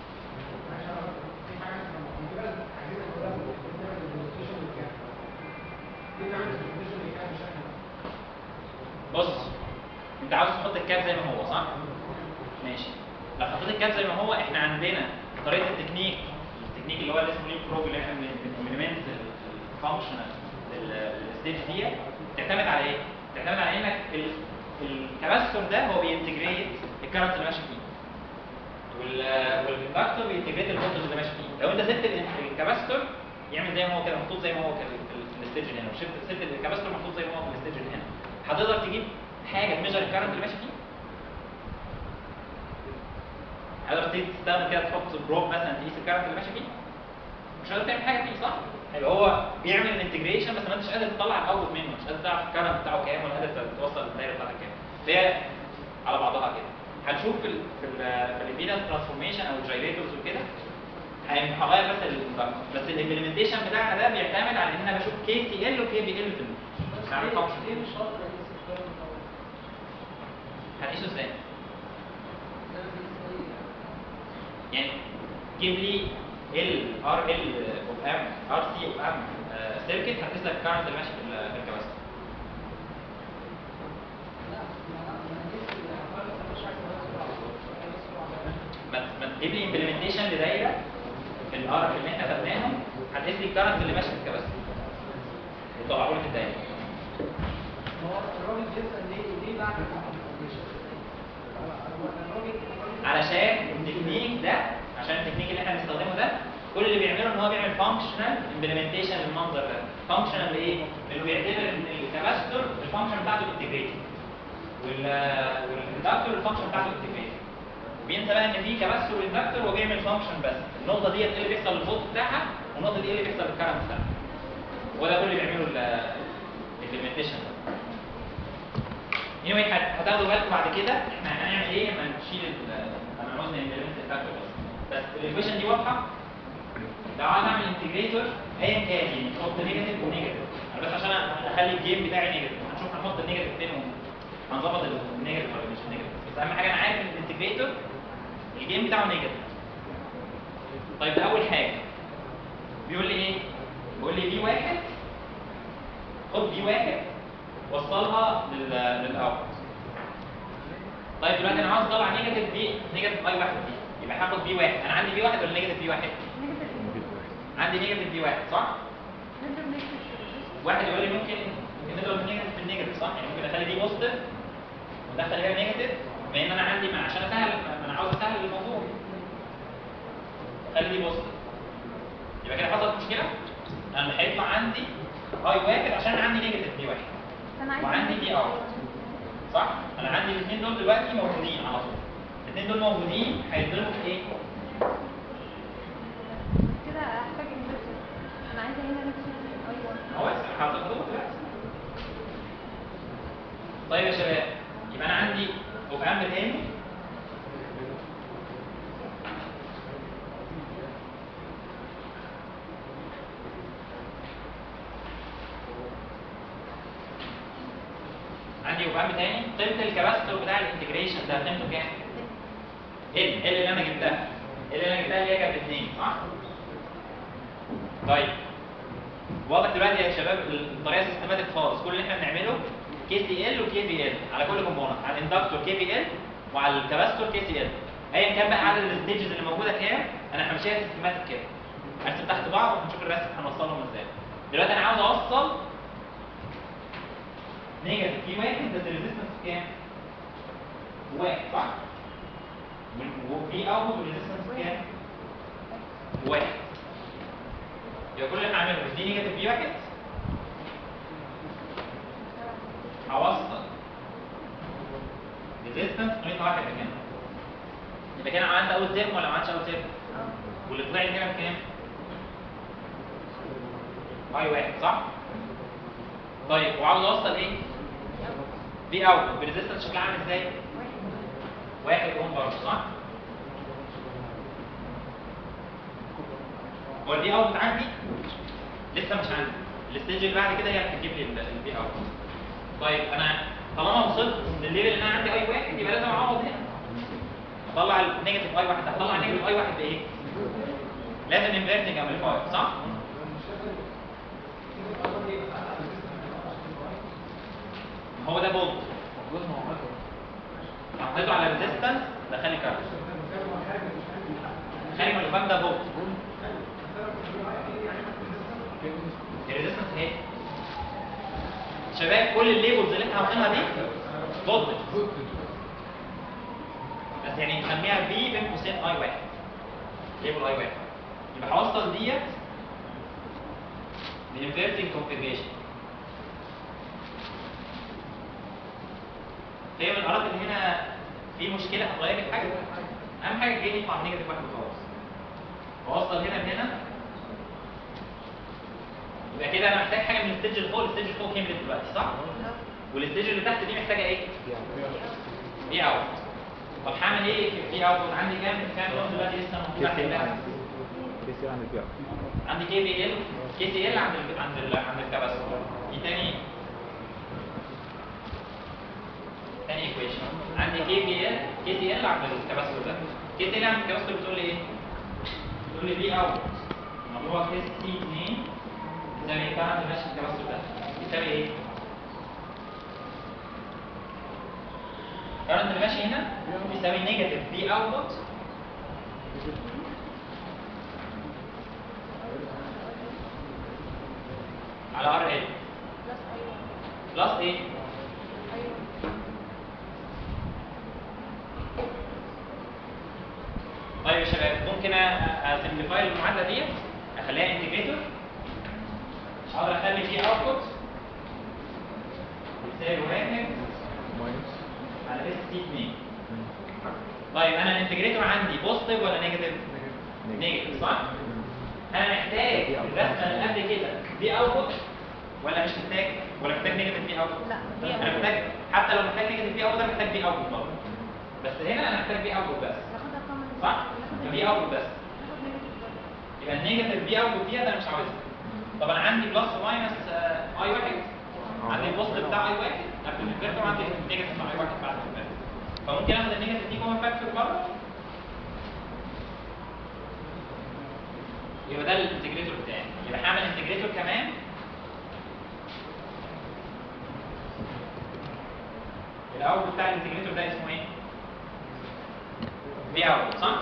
بص انت عاوز تحط الكاب زي ما هو صح؟ ماشي. لو حطيت الكاب زي ما هو احنا عندنا طريقه التكنيك التكنيك اللي هو اللي اسمه ليب بروج اللي احنا بنمبلمنت الفانكشنال الستيج دي بتعتمد على ايه؟ بتعتمد على انك الكاباستور ده هو بينتجريت الكارنت اللي ماشي فيه والاندكتور بينتجريت الفولتج اللي ماشي فيه. لو انت سبت الكاباستور يعمل زي ما هو كده محطوط زي ما هو كده في الستيج اللي هنا وشفت سبت الكاباستور محطوط زي ما هو في الستيج اللي هنا، هتقدر تجيب حاجه تميجر الكارنت اللي ماشي فيه؟ هتقدر تيجي تستخدم كده تحط بروب مثلا تقيس الكارنت اللي ماشي فيه؟ مش قادر تعمل حاجه فيه صح؟ يبقى هو بيعمل الانتجريشن بس ما انتش قادر تطلع الاوتبوت منه، مش قادر تعرف الكارنت بتاعه كام ولا قادر توصل الدايره بتاعتك كام. فهي على بعضها كده. هنشوف في ال في ال في الامبيدنس ترانسفورميشن او الجايريتورز وكده هغير بس الانترفيس، بس الامبلمنتيشن بتاعنا ده بيعتمد على ان انا بشوف كي تي ال وكي بي ال في اللوب. هعمل فانكشن ايه مش شرط اقيس الكارنت او هنقيسه ازاي؟ يعني جيب لي ال ار ال اوف ام ار سي اوف ام سيركت هتقيس لك الكارنت اللي ماشي في ال- في الكباستور. ما ما تجيب لي امبلمنتيشن لدايره في الار اللي احنا خدناهم هتقيس لي الكارنت اللي ماشي في الكباستور وطلعوا لي في الدايره. هو الراجل بيسال ليه ليه بعد الابلكيشن؟ علشان التكنيك ده عشان التكنيك اللي احنا بنستخدمه ده كل اللي بيعمله ان هو بيعمل فانكشنال امبلمنتيشن للمنظر ده. فانكشنال لايه؟ لانه بيعتبر ان الكاباستور الفانكشن بتاعته انتجريتد والاندكتور الفانكشن بتاعته انتجريتد، وبينسى بقى ان في كاباستور واندكتور وبيعمل فانكشن بس. النقطه ديت ايه اللي بيحصل للفولت بتاعها والنقطه دي ايه اللي بيحصل للكرنت بتاعها. وده كل اللي بيعمله الامبلمنتيشن ده. anyway هتاخدوا بالكم بعد كده احنا هنعمل ايه لما نشيل لما عاوزنا نمبلمنت الفاكتور بس. بس الايكويشن دي واضحه. لو عايز اعمل انتجريتور ايا كان يعني نحط نيجاتيف ونيجاتيف، انا بس عشان اخلي الجيم بتاعي نيجاتيف هنشوف هنحط النيجاتيف فين وهنظبط النيجاتيف ولا مش نيجاتيف. بس اهم حاجه انا عارف ان الانتجريتور الجيم بتاعه نيجاتيف. طيب ده اول حاجه بيقول لي ايه؟ بيقول لي في واحد خد في واحد وصلها لل للاوت. طيب دلوقتي انا عاوز اطلع نيجاتيف دي نيجاتيف اي واحد دي، يبقى هاخد بي واحد. انا عندي بي واحد ولا نيجاتيف بي واحد؟ عندي نيجاتيف بي واحد صح؟ واحد يقول لي ممكن ممكن نضرب النيجاتيف في النيجاتيف صح؟ يعني ممكن اخلي دي بوزيتيف وادخل هنا نيجاتيف بما ان انا عندي ما عشان اسهل ما انا عاوز اسهل الموضوع. خلي دي بوزيتيف. يبقى كده حصلت مشكله؟ انا هيطلع عندي اي واحد عشان عندي نيجاتيف بي واحد وعندي دي اوت صح؟ انا عندي الاثنين دول دلوقتي موجودين على طول. الاثنين دول موجودين هيتضربوا في ايه؟ كده هحتاج انفرتر. انا عايزه هنا نفس الاي واحد. هو بس هتضربوا دلوقتي. طيب يا شباب يبقى انا عندي اوف امر تاني عندي اوف امر تاني قيمه الكباستور بتاع الانتجريشن ده قيمته كام؟ ال ال اللي انا جبتها ال اللي انا جبتها اللي هي كانت اتنين صح؟ طيب واضح دلوقتي يا شباب الطريقه سيستماتيك خالص. كل اللي احنا بنعمله كي سي ال وكي في ال على كل كومبوننت، على الاندكتور كي في ال وعلى الكباستور كي سي ال. ايا كان بقى عدد الستيجز اللي موجوده كام انا همشيها سيستماتيك كده. هرسم تحت بعض ونشوف الرسم هنوصلهم ازاي. دلوقتي انا عاوز اوصل نيجاتيف في واحد بس الريزستنس كام؟ واحد صح؟ وفي اوتبوت الريزستنس كام؟ واحد. يبقى كل اللي احنا هنعمله مش دي نيجاتيف في واحد هوصل ريزستنس قيمتها واحد مكانها. يبقى كده عملت اول ترم ولا ما عملتش اول ترم؟ واللي طلع لي هنا بكام؟ اي واحد صح؟ طيب وعاوز اوصل ايه؟ في اوت بريزستنس شكلها عامل ازاي؟ واحد اوم برضه صح؟ هو الفي اوت عندي لسه مش عندي. الستيج اللي بعد كده هي اللي هتجيب لي الفي اوت. طيب انا طالما وصلت للليفل اللي انا عندي اي واحد يبقى لازم اعوض هنا. اطلع النيجاتيف اي واحد هطلع النيجاتيف اي واحد بايه؟ لازم انفيرتنج امبليفاير صح؟ هو ده بولت حطيته على الريزستنس دخل لي كارت. خارج من الفام ده بولت. الريزستنس اهي. شباب كل الليبلز اللي احنا حاطينها دي فولتج بس يعني نسميها في بين قوسين اي واحد. ليبل اي واحد. يبقى هوصل ديت الانفيرتنج كونفيجريشن. هي من الارات اللي هنا في مشكله هتغير لك حاجه؟ اهم حاجه الجين يطلع نيجاتيف واحد وخلاص. واوصل هنا لهنا. يبقى كده انا محتاج حاجه من الستيج اللي فوق، الستيج اللي فوق كملت دلوقتي صح؟ والستيج اللي تحت دي محتاجه ايه؟ بي اوت. طب هعمل ايه في البي اوت؟ عندي كام كام نوع دلوقتي لسه موجود تحت هنا؟ كي سي عند البيع. عندي كي بي ال كي سي ال عند ال عند ال عند الكباسيتور. دي تاني تاني ايكويشن. عندي كي بي ال كي سي ال عند الكباسيتور ده. كي سي ال عند الكباسيتور بتقول لي ايه؟ بتقول لي بي اوت مضروبه في اس تي اتنين يساوي ايه؟ كام ماشي الكباسيتور ده؟ يساوي ايه؟ الكرنت اللي ماشي هنا بيساوي نيجاتيف بي اوتبوت على ار ال بلس ايه؟ طيب يا شباب ممكن اسمبليفاي المعادله ديت اخليها انتجريتور اقدر اخلي فيه اوتبوت يساوي واحد ماينس على اس تي اتنين. طيب انا الانتجريتور عندي بوزيتيف ولا نيجاتيف؟ نيجاتيف صح؟ انا محتاج الرسمه اللي قبل كده دي اوتبوت ولا مش محتاج؟ ولا محتاج نيجاتيف بي اوتبوت؟ لا، دي انا محتاج حتى لو محتاج نيجاتيف بي اوتبوت انا محتاج بي اوتبوت برضه. بس هنا انا محتاج بي اوتبوت بس ناخدها كومن صح؟ بي اوتبوت بس. ناخد نيجاتيف برضه. يبقى النيجاتيف بي اوتبوت دي انا مش عاوزها. طب انا عندي بلس وماينس اي واحد، عندي البوزيتيف بتاع اي واحد قبل الانفرتر وعندي النيجاتيف بتاع اي واحد بعد الانفرتر. فممكن اخد النيجاتيف دي كومن فاكتور بره. يبقى ده الانتجريتور بتاعي. يبقى هعمل انتجريتور كمان الاوت بتاع الانتجريتور ده اسمه ايه؟ بي اوت صح؟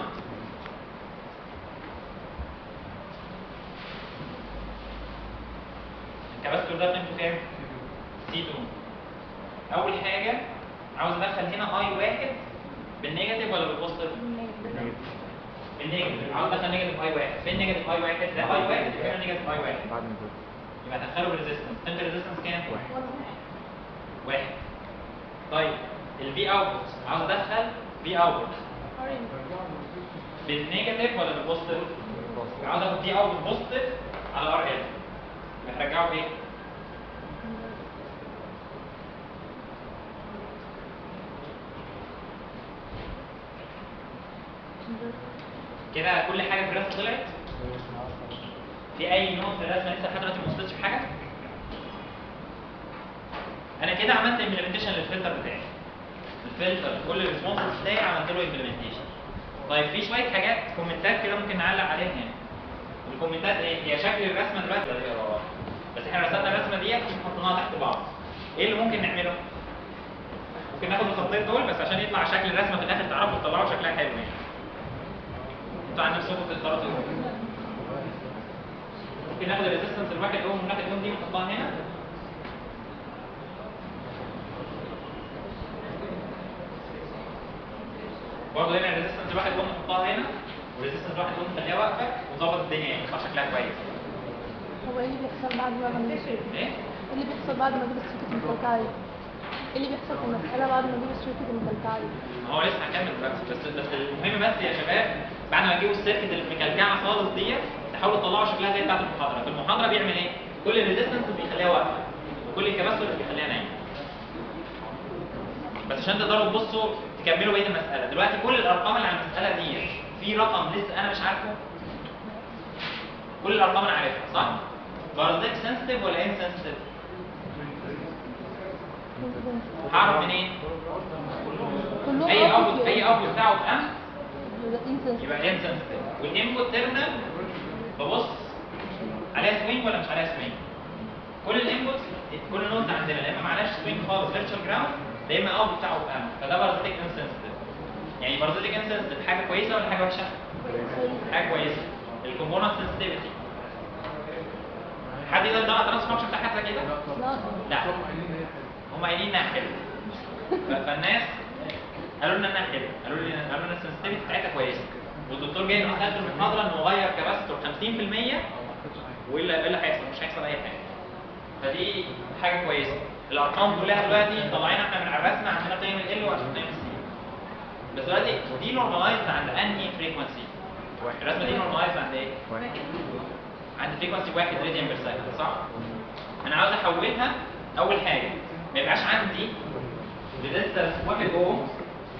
الكباستور ده قيمته كام؟ سي اتنين. اول حاجه عاوز ادخل هنا اي واحد بالنيجاتيف ولا بالبوزيتيف؟ بالنيجاتيف. عاوز ادخل نيجاتيف اي واحد. فين نيجاتيف اي واحد؟ ده اي واحد يبقى نيجاتيف اي واحد. بعد ما نزلت. يبقى ادخله بالريزيستنس. قيمه الريزيستنس كام؟ واحد. واحد. طيب البي اوتبوت عاوز ادخل بي اوتبوت بالنيجاتيف ولا بالبوزيتيف؟ عاوز اخد بي اوتبوت بوزيتيف على ار ال. يبقى هرجعه بايه؟ كده كل حاجه في الرسمه طلعت. في اي نوع في الرسمه لسه لحد دلوقتي ما وصلتش في حاجه؟ انا كده عملت امبلمنتيشن للفلتر بتاعي. الفلتر كل الريسبونس بتاعي عملت له امبلمنتيشن. طيب في شويه حاجات كومنتات كده ممكن نعلق عليها هنا. الكومنتات ايه؟ هي شكل الرسمه دلوقتي بس احنا رسمنا الرسمه ديت وحطيناها تحت بعض. ايه اللي ممكن نعمله؟ ممكن ناخد الخطين دول بس عشان يطلع شكل الرسمه في الاخر تعرفوا تطلعوا شكلها حلو يعني. انتوا عندكم صوت تقدروا تقولوا. ممكن ناخد الريزستنس الواحد اوم وناخد الاوم دي ونحطها هنا. برضه هنا الريزستنس الواحد اوم نحطها هنا والريزستنس الواحد اوم نخليها واقفه ونظبط الدنيا يعني يطلع شكلها كويس. هو ايه اللي بيحصل بعد ما بنجيب السيركت؟ ايه؟ ايه اللي بيحصل بعد ما اجيب السيركت المكلكعي؟ ايه اللي بيحصل في المسألة بعد ما اجيب السيركت المكلكعي؟ هو لسه هنكمل دلوقتي بس بس المهم بس يا شباب بعد ما تجيبوا السيركت المكلكعه خالص ديت تحاولوا تطلعوا شكلها زي بتاعت المحاضره. في المحاضره بيعمل ايه؟ كل الريزستنس بيخليها واقفه وكل الكباستور بيخليها نايمه. بس عشان تقدروا تبصوا تكملوا بقيه المساله. دلوقتي كل الارقام اللي على المساله دي في رقم لسه انا مش عارفه. كل الارقام انا عارفها صح؟ بارازيك سنسيتيف ولا ان سنسيتيف؟ هعرف منين؟ كلهم اي output اوتبوت يا اي اوتبوت بتاعه بام يبقى insensitive. يبقى ان سنسيتيف. والانبوت تيرمينال ببص عليها سوينج ولا مش عليها سوينج؟ كل الانبوتس كل النودز عندنا يا اما معلهاش سوينج خالص فيرتشوال جراوند يا اما اوت بتاعه بام. فده بارازيتيك ان سنسيتيف. يعني بارازيتيك ان سنسيتيف حاجه كويسه ولا حاجه وحشه؟ حاجه كويسه. الكومبوننت سنسيتيفيتي حد يقدر يطلع ترانس فانكشن بتاع حاجه كده؟ لا لا هم قايلين انها حلوه. فالناس قالوا لنا انها حلوه، قالوا لي قالوا لنا السنسيتيفيتي بتاعتها كويسه. والدكتور جاي بيسال في المحاضره انه غير كباستور خمسين في المية وايه اللي إيه اللي هيحصل؟ مش هيحصل اي حاجه. فدي حاجه كويسه. الارقام كلها دلوقتي طالعين احنا من على الرسمه، عندنا قيم ال وعندنا قيم السي. بس دلوقتي دي نورماليزد عند انهي فريكونسي؟ الرسمه دي نورماليزد عند ايه؟ عند فريكونسي واحد راديان بير سكند، صح؟ انا عاوز احولها اول حاجه ما يبقاش عندي ريزيستنس واحد اوم.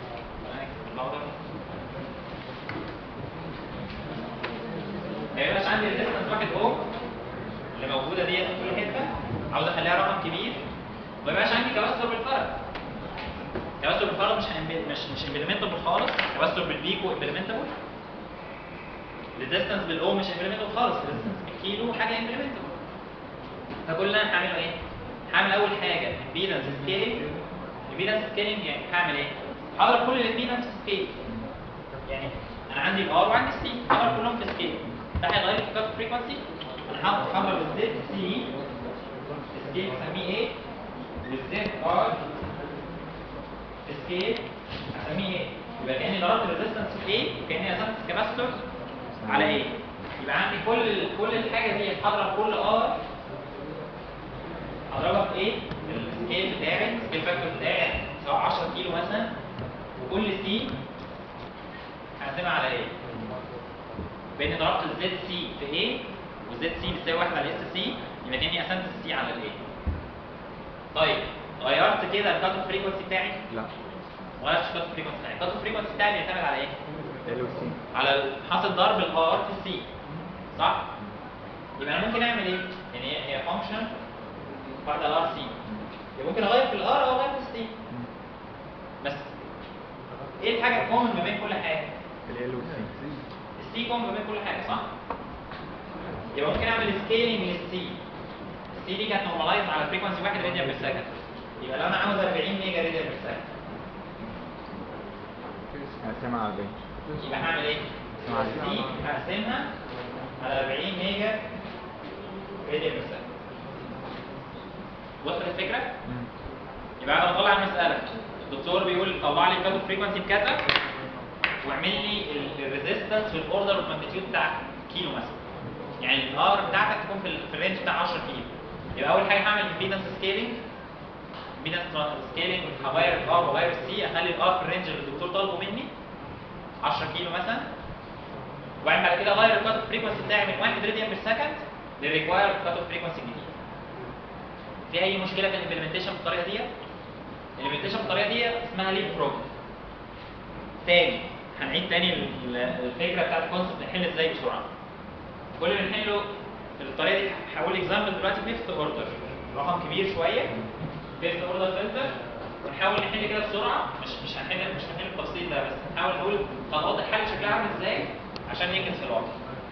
ما يبقاش عندي ريزيستنس واحد اوم اللي موجوده ديت في كل حته، عاوز اخليها رقم كبير. وما يبقاش عندي كباستور بالفرق. كباستور بالفرق مش مش مش امبلمنتبل خالص، كباستور بالبيكو امبلمنتبل. ريزيستنس بالاوم مش امبلمنتبل خالص، ريزيستنس بالكيلو حاجه امبلمنتبل. فكل اللي انا هعمله ايه؟ هعمل اول حاجه امبيدنس سكيلينج. امبيدنس سكيلينج يعني هعمل ايه؟ هضرب كل الامبيدنس في سكيل. يعني انا عندي الار وعندي السي، هضرب كلهم في سكيل. ده هيغير لي الكات فريكونسي. انا هاخد هضرب الزد سي سكيل هسميه ايه؟ والزد ار سكيل هسميه ايه؟ يبقى كاني ضربت الريزستنس في ايه وكاني قسمت الكاباستور على ايه؟ يبقى عندي كل كل الحاجه دي هضرب كل ار هضربها في ايه؟ السكيل بتاعي، السكيل فاكتور بتاعي سواء عشرة كيلو مثلا، وكل سي هقسمها على ايه؟ باني ضربت الزد سي في ايه والزد سي بتساوي واحد على اس سي، يبقى كاني قسمت السي على الايه. طيب غيرت كده الكات فريكونسي بتاعي؟ لا ما غيرتش الكات فريكونسي بتاعي، الكات فريكونسي بتاعي بيعتمد على ايه؟ ال وسي على حاصل ضرب الار في السي، صح؟ يبقى انا ممكن اعمل ايه؟ يعني هي هي فانكشن بعد الار سي، يبقى ممكن اغير في الار او اغير في السي. بس ايه الحاجه الكومن ما بين كل حاجه؟ ال وسي السي كومن ما بين كل حاجه، صح؟ يبقى ممكن اعمل سكيلينج للسي. السي دي كانت نورماليز على فريكونسي واحد راديان بير سكند، يبقى لو انا عاوز أربعين ميجا راديان بير سكند هقسمها على أربعين. يبقى هعمل ايه؟ السي هقسمها على أربعين ميجا راديان بير سكند. وصلت الفكره؟ يبقى انا بطلع المساله، الدكتور بيقول طلع لي الكات فريكونسي بكذا واعمل لي الريزيستنس في الاوردر اوف ماجنتيود بتاع كيلو مثلا. يعني الار بتاعتك تكون في في الرينج بتاع عشرة كيلو. يبقى اول حاجه هعمل امبيدنس سكيلينج. امبيدنس سكيلينج هغير الار واغير السي، اخلي الار في الرينج اللي الدكتور طالبه مني عشرة كيلو مثلا. وبعدين بعد كده اغير الكات فريكونسي بتاعي من واحد راديان بير سكند للريكوايرد كات فريكونسي الجديد. في اي مشكله في الامبلمنتيشن بالطريقه ديت؟ الامبلمنتيشن بالطريقه ديت اسمها ليب فروج. تاني هنعيد تاني الفكره بتاعت الكونسبت نحل ازاي بسرعه. كل اللي بنحله بالطريقه دي هقول اكزامبل دلوقتي فيفث اوردر، رقم كبير شويه فيفث اوردر فلتر، ونحاول نحل كده بسرعه. مش مش هنحل مش هنحل التفصيل ده، بس نحاول نقول خطوات الحل شكلها عامل ازاي عشان ينجز في الواقع.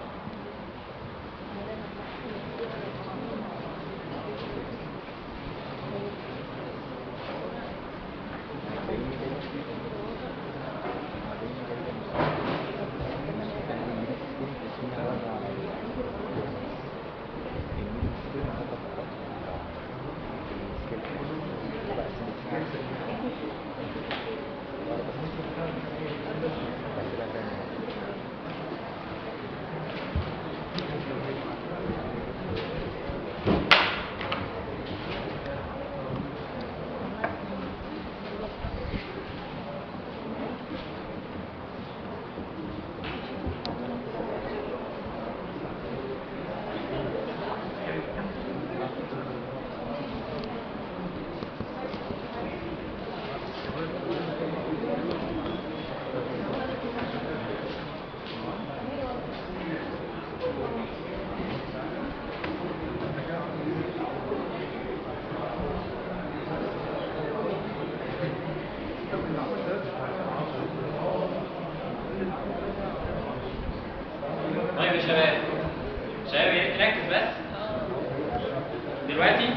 طيب يا شباب، شباب يا ريت نركز بس. دلوقتي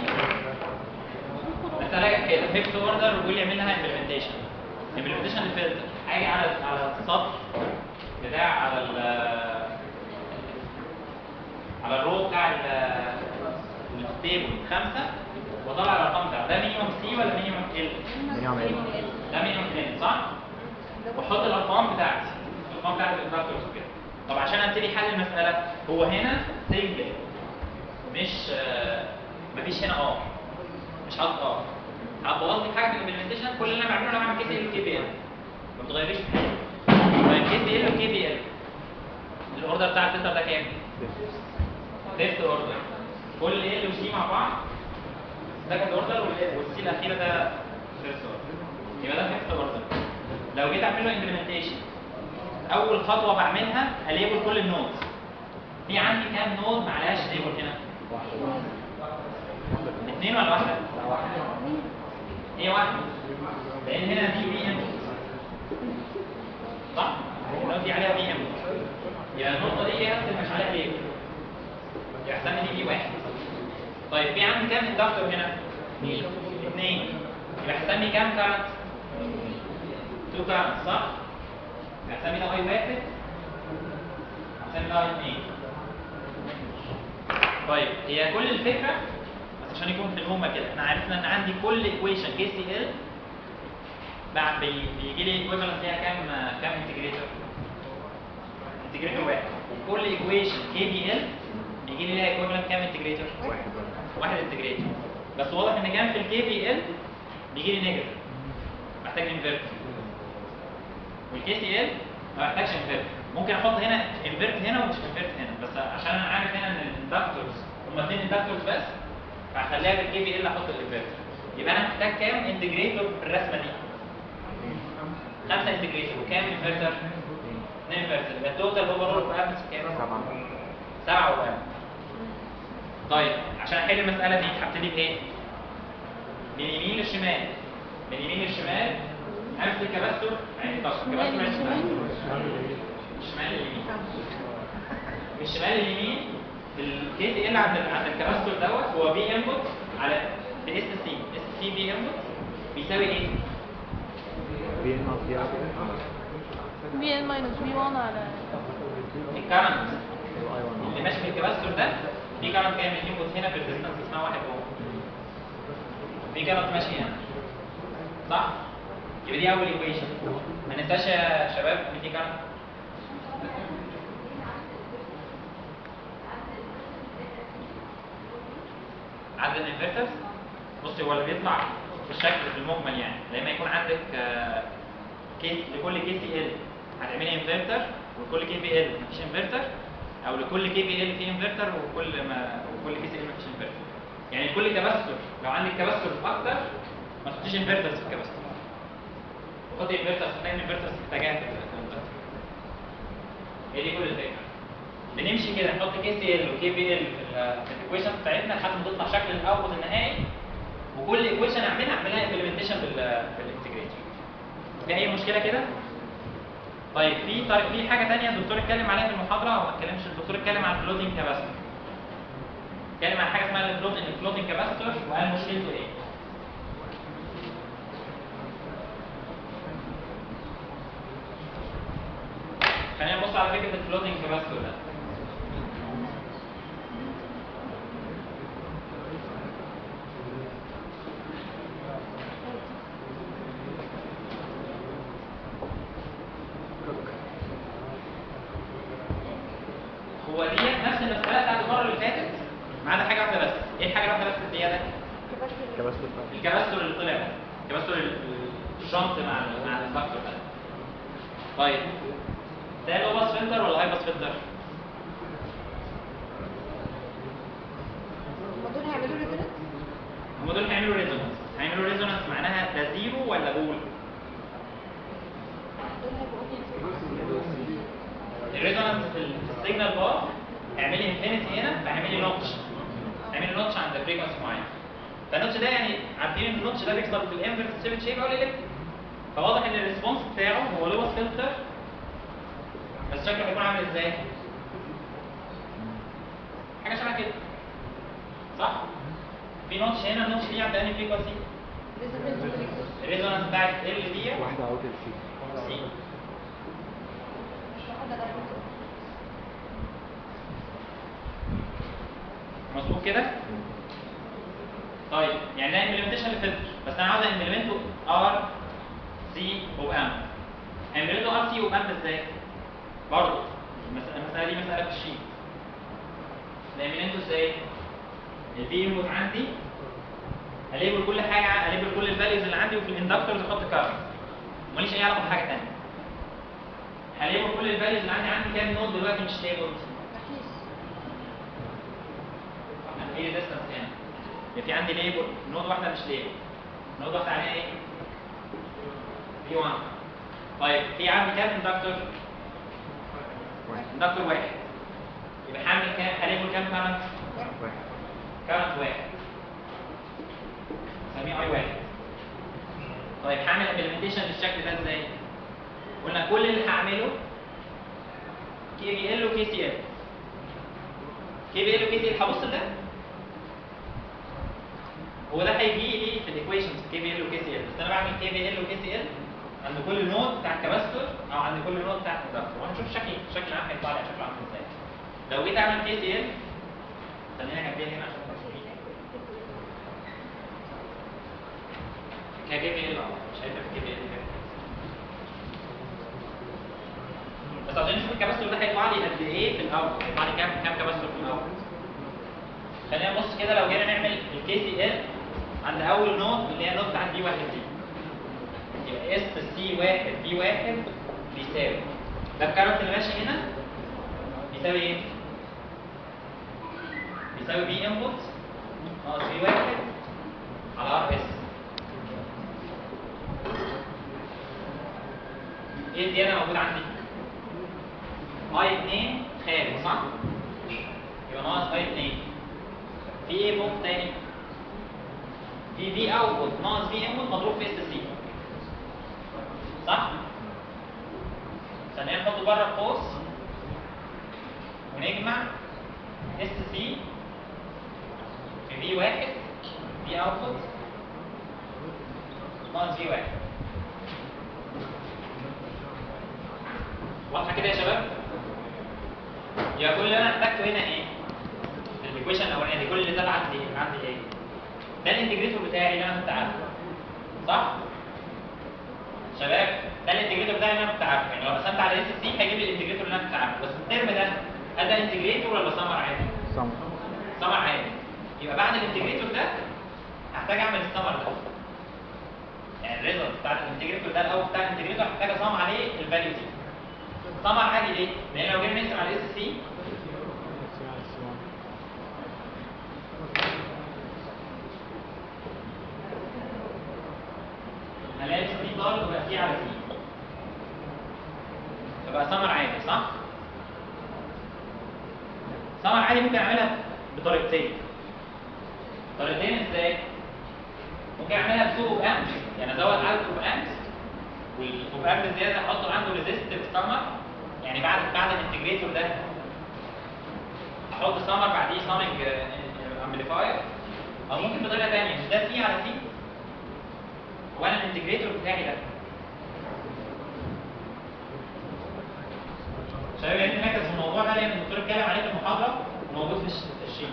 مسألة كده فيفث اوردر ويقول لي اعمل لها امبلمنتيشن. امبلمنتيشن للفلتر حاجة على على السطر بتاع على ال على الرو بتاع التيبل خمسة، وطلع الارقام بتاعه. ده مينيموم سي ولا مينيموم ال؟ مينيموم ال. ده مينيموم ال صح؟ واحط الارقام بتاعتي، الارقام بتاعت الاندكتورز وكده. طب عشان ابتدي حل المسألة، هو هنا سنجل مش آه، مفيش هنا ار، مش حاطط ار. هبوظ لك حاجه في الامبلمنتيشن، كل اللي انا بعمله انا بعمل كي سي ال وكي بي ال، ما بتغيريش في حاجه. طيب كي سي ال وكي بي ال الاوردر بتاع الفلتر ده كام؟ فيفث اوردر. كل ال وسي مع بعض سكند اوردر، والسي الاخيره ده فيرست اوردر، يبقى ده فيفث اوردر. لو جيت اعمل له امبلمنتيشن، اول خطوه بعملها اليبل كل النودز. في عندي كام نود معلهاش ليبل هنا؟ اثنين ولا واحده؟ هي واحده، لان هنا دي بي ام صح؟ النود دي عليها بي ام، يبقى النقطه دي هي مش عليها ليبل، يبقى استنى دي بي واحد. طيب في عندي كام اندكتور هنا؟ اثنين، يبقى هسمي كام كارنت؟ تو كارنت صح؟ هسمي ده اي واحد، هسمي ده اي اثنين. طيب هي كل الفكره بس عشان يكون في الهمه كده، احنا عرفنا ان عندي كل ايكويشن كي سي ال بعد بيجي لي ايكويفالنت فيها كام كام انتجريتور؟ انتجريتور واحد. وكل ايكويشن كي بي ال بيجي لي لها ايكويفالنت كام انتجريتور؟ واحد واحد انتجريتور. بس واضح ان كام في الكي بي ال بيجي لي نيجاتيف، محتاج انفيرت. والكي سي ال ما محتاجش انفيرت، ممكن احط هنا انفيرت هنا ومش انفيرت هنا، بس عشان انا عارف هنا ان الاندكتورز هم اثنين اندكتورز بس، فهخليها بالكي بي ال احط الانفيرت. يبقى انا محتاج كام انتجريتور في الرسمه دي؟ خمسه انتجريتور. وكام انفيرتر؟ اثنين انفيرتر. يبقى التوتال اوفر اول كام؟ سبعه. سبعه وكام؟ طيب عشان احل المساله دي هبتدي بايه؟ من اليمين للشمال. من اليمين للشمال امسك الكباستور، يعني طب الكباستور من الشمال الشمال لليمين. من الشمال لليمين الكي سي ال عند عند الكباستور دوت هو بي انبوت على اس سي. اس سي بي انبوت بيساوي ايه؟ بي ان ناقص يا بي ان ماينس بي واحد على الكرنت اللي ماشي في الكباستور ده، في كرنت جاي من الانبوت هنا في الريزستنس اسمها واحد اوم، في كرنت ماشي هنا صح؟ يبقى دي اول ايكويشن. ما ننساش يا شباب ان دي كرنت عدد الانفرترز. بصي هو اللي بيطلع في الشكل في المجمل، يعني لما يكون عندك آه، كيس لكل كي سي ال هتعملي انفرتر، وكل كي بي ال مفيش انفرتر، او لكل كي بي ال في انفرتر وكل ما وكل كي سي ال مفيش انفرتر. يعني لكل كباستور لو عندك كباستور اكتر ما تحطيش انفرترز في الكباستور، وحطي انفرترز تاني انفرترز محتاجاها في الانفرتر. هي دي كل الفكره. بنمشي كده نحط كي سي ال وكي بي ال في الايكويشن بتاعتنا لحد ما تطلع شكل الاوتبوت النهائي، وكل ايكويشن اعملها اعملها امبلمنتيشن بالانتجريتور. في اي مشكله كده؟ طيب في طيب في حاجه ثانيه الدكتور اتكلم عليها في المحاضره، او ما اتكلمش الدكتور، اتكلم عن الفلوتنج كاباستور. اتكلم عن حاجه اسمها الفلوتنج الفلوتنج كاباستور وقال مشكلته ايه. خلينا نبص على فكره الفلوتنج كاباستور ده. هو دي نفس المساله بتاعت المره اللي فاتت، ما عدا حاجه واحده بس. ايه الحاجه الواحده بس اللي هي ده؟ كباستور الكباستور اللي طلع ده، الكباستور الشنط مع ال- مع الفاكتور ده. طيب ده لو باس فلتر ولا هاي باس فلتر؟ هما دول هيعملوا ريزونانس؟ هم دول هيعملوا ريزونانس. هيعملوا ريزونانس معناها ده زيرو ولا بول؟ دول هيبقوا الريزونانس في السيجنال بار هيعمل انفينيتي هنا، فهيعمل لي نوتش، هيعمل نوتش عند فريكونسي معين. فالنوتش ده يعني عارفين ان النوتش ده بيحصل في الانفرس سيفن شيب او الالكتريك، فواضح ان الريسبونس بتاعه هو لو باس فلتر، بس شكله هيكون عامل ازاي؟ حاجه شبه كده صح؟ في نوتش هنا، النوتش دي عند انهي فريكونسي؟ الريزونانس بتاعت ال دي واحده اوت السي سي. مظبوط كده؟ طيب يعني ده امبلمنتيشن للفلتر، بس انا عاوز امبلمنته ار سي او ام. امبلمنته ار سي او ام ازاي؟ برضه المساله دي مساله في الشيت. امبلمنته ازاي؟ الفي انبوت عندي هليبل كل حاجه، هليبل كل الفاليوز اللي عندي، وفي الاندكتورز احط كارنت ماليش اي علاقه بحاجه ثانيه. هليبل كل الفاليوز اللي عندي، عندي كام نود دلوقتي مش ليبل؟ مفيش. في ريزيستنس هنا، يبقى في عندي ليبل نود واحده مش ليبل، نود واحده عليها ايه؟ في واحد. طيب في عندي كام اندكتور؟ اندكتور واحد، يبقى هعمل كام؟ هليبل كام كارنت؟ واحد. كارنت واحد، نسميه اي واحد. طيب هعمل امبلمنتيشن للشكل ده ازاي؟ قلنا كل اللي هعمله كي بي ال وكي سي ال. كي بي ال وكي سي ال هبص ده هو ده هيجي لي في الايكويشنز كي بي ال وكي سي ال، بس انا بعمل كي بي ال وكي سي ال عند كل نود بتاع الكباستور او عند كل نود بتاع الاندكتور، وهنشوف شكل الشكل العام هيطلع لي شكله عامل ازاي. لو جيت اعمل كي سي ال، خلينا كاتبين هنا عشان كي بي ال شايفه في كي بي ال بس عشان نشوف الكباستور ده هيطلع لي قد ايه في الاول، هيطلع لي كام كام كباستور في الاول. خلينا نبص كده لو جينا نعمل الكي سي ال عند اول نود اللي هي النود بتاعت دي واحد دي، يبقى اس سي واحد بي واحد بيساوي ده الكارنت اللي ماشي هنا بيساوي ايه؟ بيساوي بي انبوت ناقص بي واحد على ار اس. ايه الزياده موجود عندي؟ اي اتنين خارج صح؟ يبقى ناقص اي اتنين. في ايه بوت تاني؟ في في اوتبوت ناقص في انبوت مضروب في اس سي صح؟ ثانيا نحطه بره القوس ونجمع اس سي في في واحد في اوتبوت ناقص في واحد. واضحه كده يا شباب؟ يبقى كل اللي انا احتاجته هنا ايه؟ الايكويشن الاولانيه دي، كل اللي ده عندي عندي ايه؟ ده الانتجريتور بتاعي اللي انا كنت عارفه صح؟ شباب ده الانتجريتور بتاعي اللي انا كنت عارفه، يعني لو قسمت على اس سي هيجيب لي الانتجريتور اللي انا كنت عارفه، بس الترم ده هل ده انتجريتور ولا سمر عادي؟ سمر. سمر عادي. يبقى بعد الانتجريتور ده هحتاج اعمل السمر ده. يعني الريزلت بتاع الانتجريتور ده الاول بتاع الانتجريتور هحتاج اصمم عليه الفاليو دي. سمر عادي ليه؟ لان لو جينا نقسم على اس سي هنلاقي اس سي ضارب وبقى سي على سي، فبقى سمر عادي صح؟ سمر عادي ممكن اعملها بطريقتين. طريقتين ازاي؟ ممكن اعملها بسوق اوب امبس، يعني ازود عدد اوب امبس والاوب امبس زياده احط عنده ريزيستيف سمر، يعني بعد بعد الانتجريتور ده احط سمر بعديه سونيك امبليفاير، او ممكن بطريقه ثانيه مش ده سي على سي وانا الانتجريتور بتاعي ده. شباب يعني نركز في الموضوع ده لان الدكتور اتكلم عليه في المحاضره وموجود في الشيت.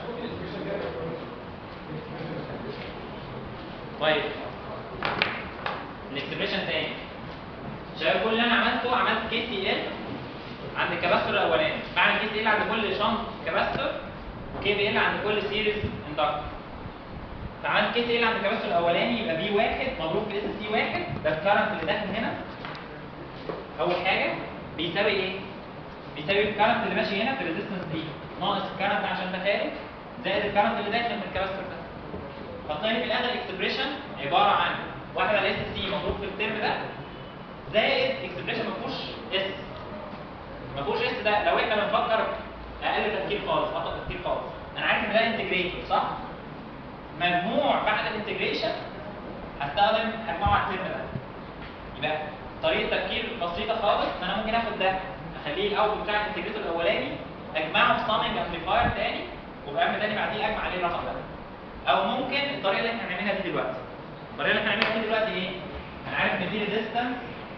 طيب الاكسبريشن تاني شباب، كل اللي انا عملته عملت كي سي ال عند الكباستور الاولاني، بعمل كي سي ال عند كل شنط كباستور وكي بي ال عند كل سيريز اندكتور. فعملت كي سي ال عند الكباستور الاولاني يبقى بي واحد مضروب في اس سي واحد، ده الكرنت اللي داخل هنا اول حاجه بيساوي ايه؟ بيساوي الكرنت اللي ماشي هنا في الريزستنس دي ناقص الكرنت عشان ده خارج زائد الكرنت اللي داخل من الكباستور ده. فطلع لي في الاخر الاكسبريشن عباره عن واحد على اس سي مضروب في الترم ده زائد اكسبريشن ما فيهوش اس. ما فيهوش اس ده لو احنا بنفكر اقل تفكير خالص، ابسط تفكير خالص. انا عارف ان ده انتجريتور صح؟ مجموع بعد الانتجريشن هستخدم هجمعه على الترم ده. يبقى طريقه تفكير بسيطه خالص، ان انا ممكن اخد ده اخليه الاول بتاع الانتجريتور الاولاني اجمعه في سامنج امبليفاير تاني وبأمر تاني بعديه اجمع عليه الرقم ده. او ممكن الطريقه اللي احنا هنعملها دي دلوقتي. الطريقه اللي احنا هنعملها دي دلوقتي ايه؟ انا عارف ان دي ريزيستنس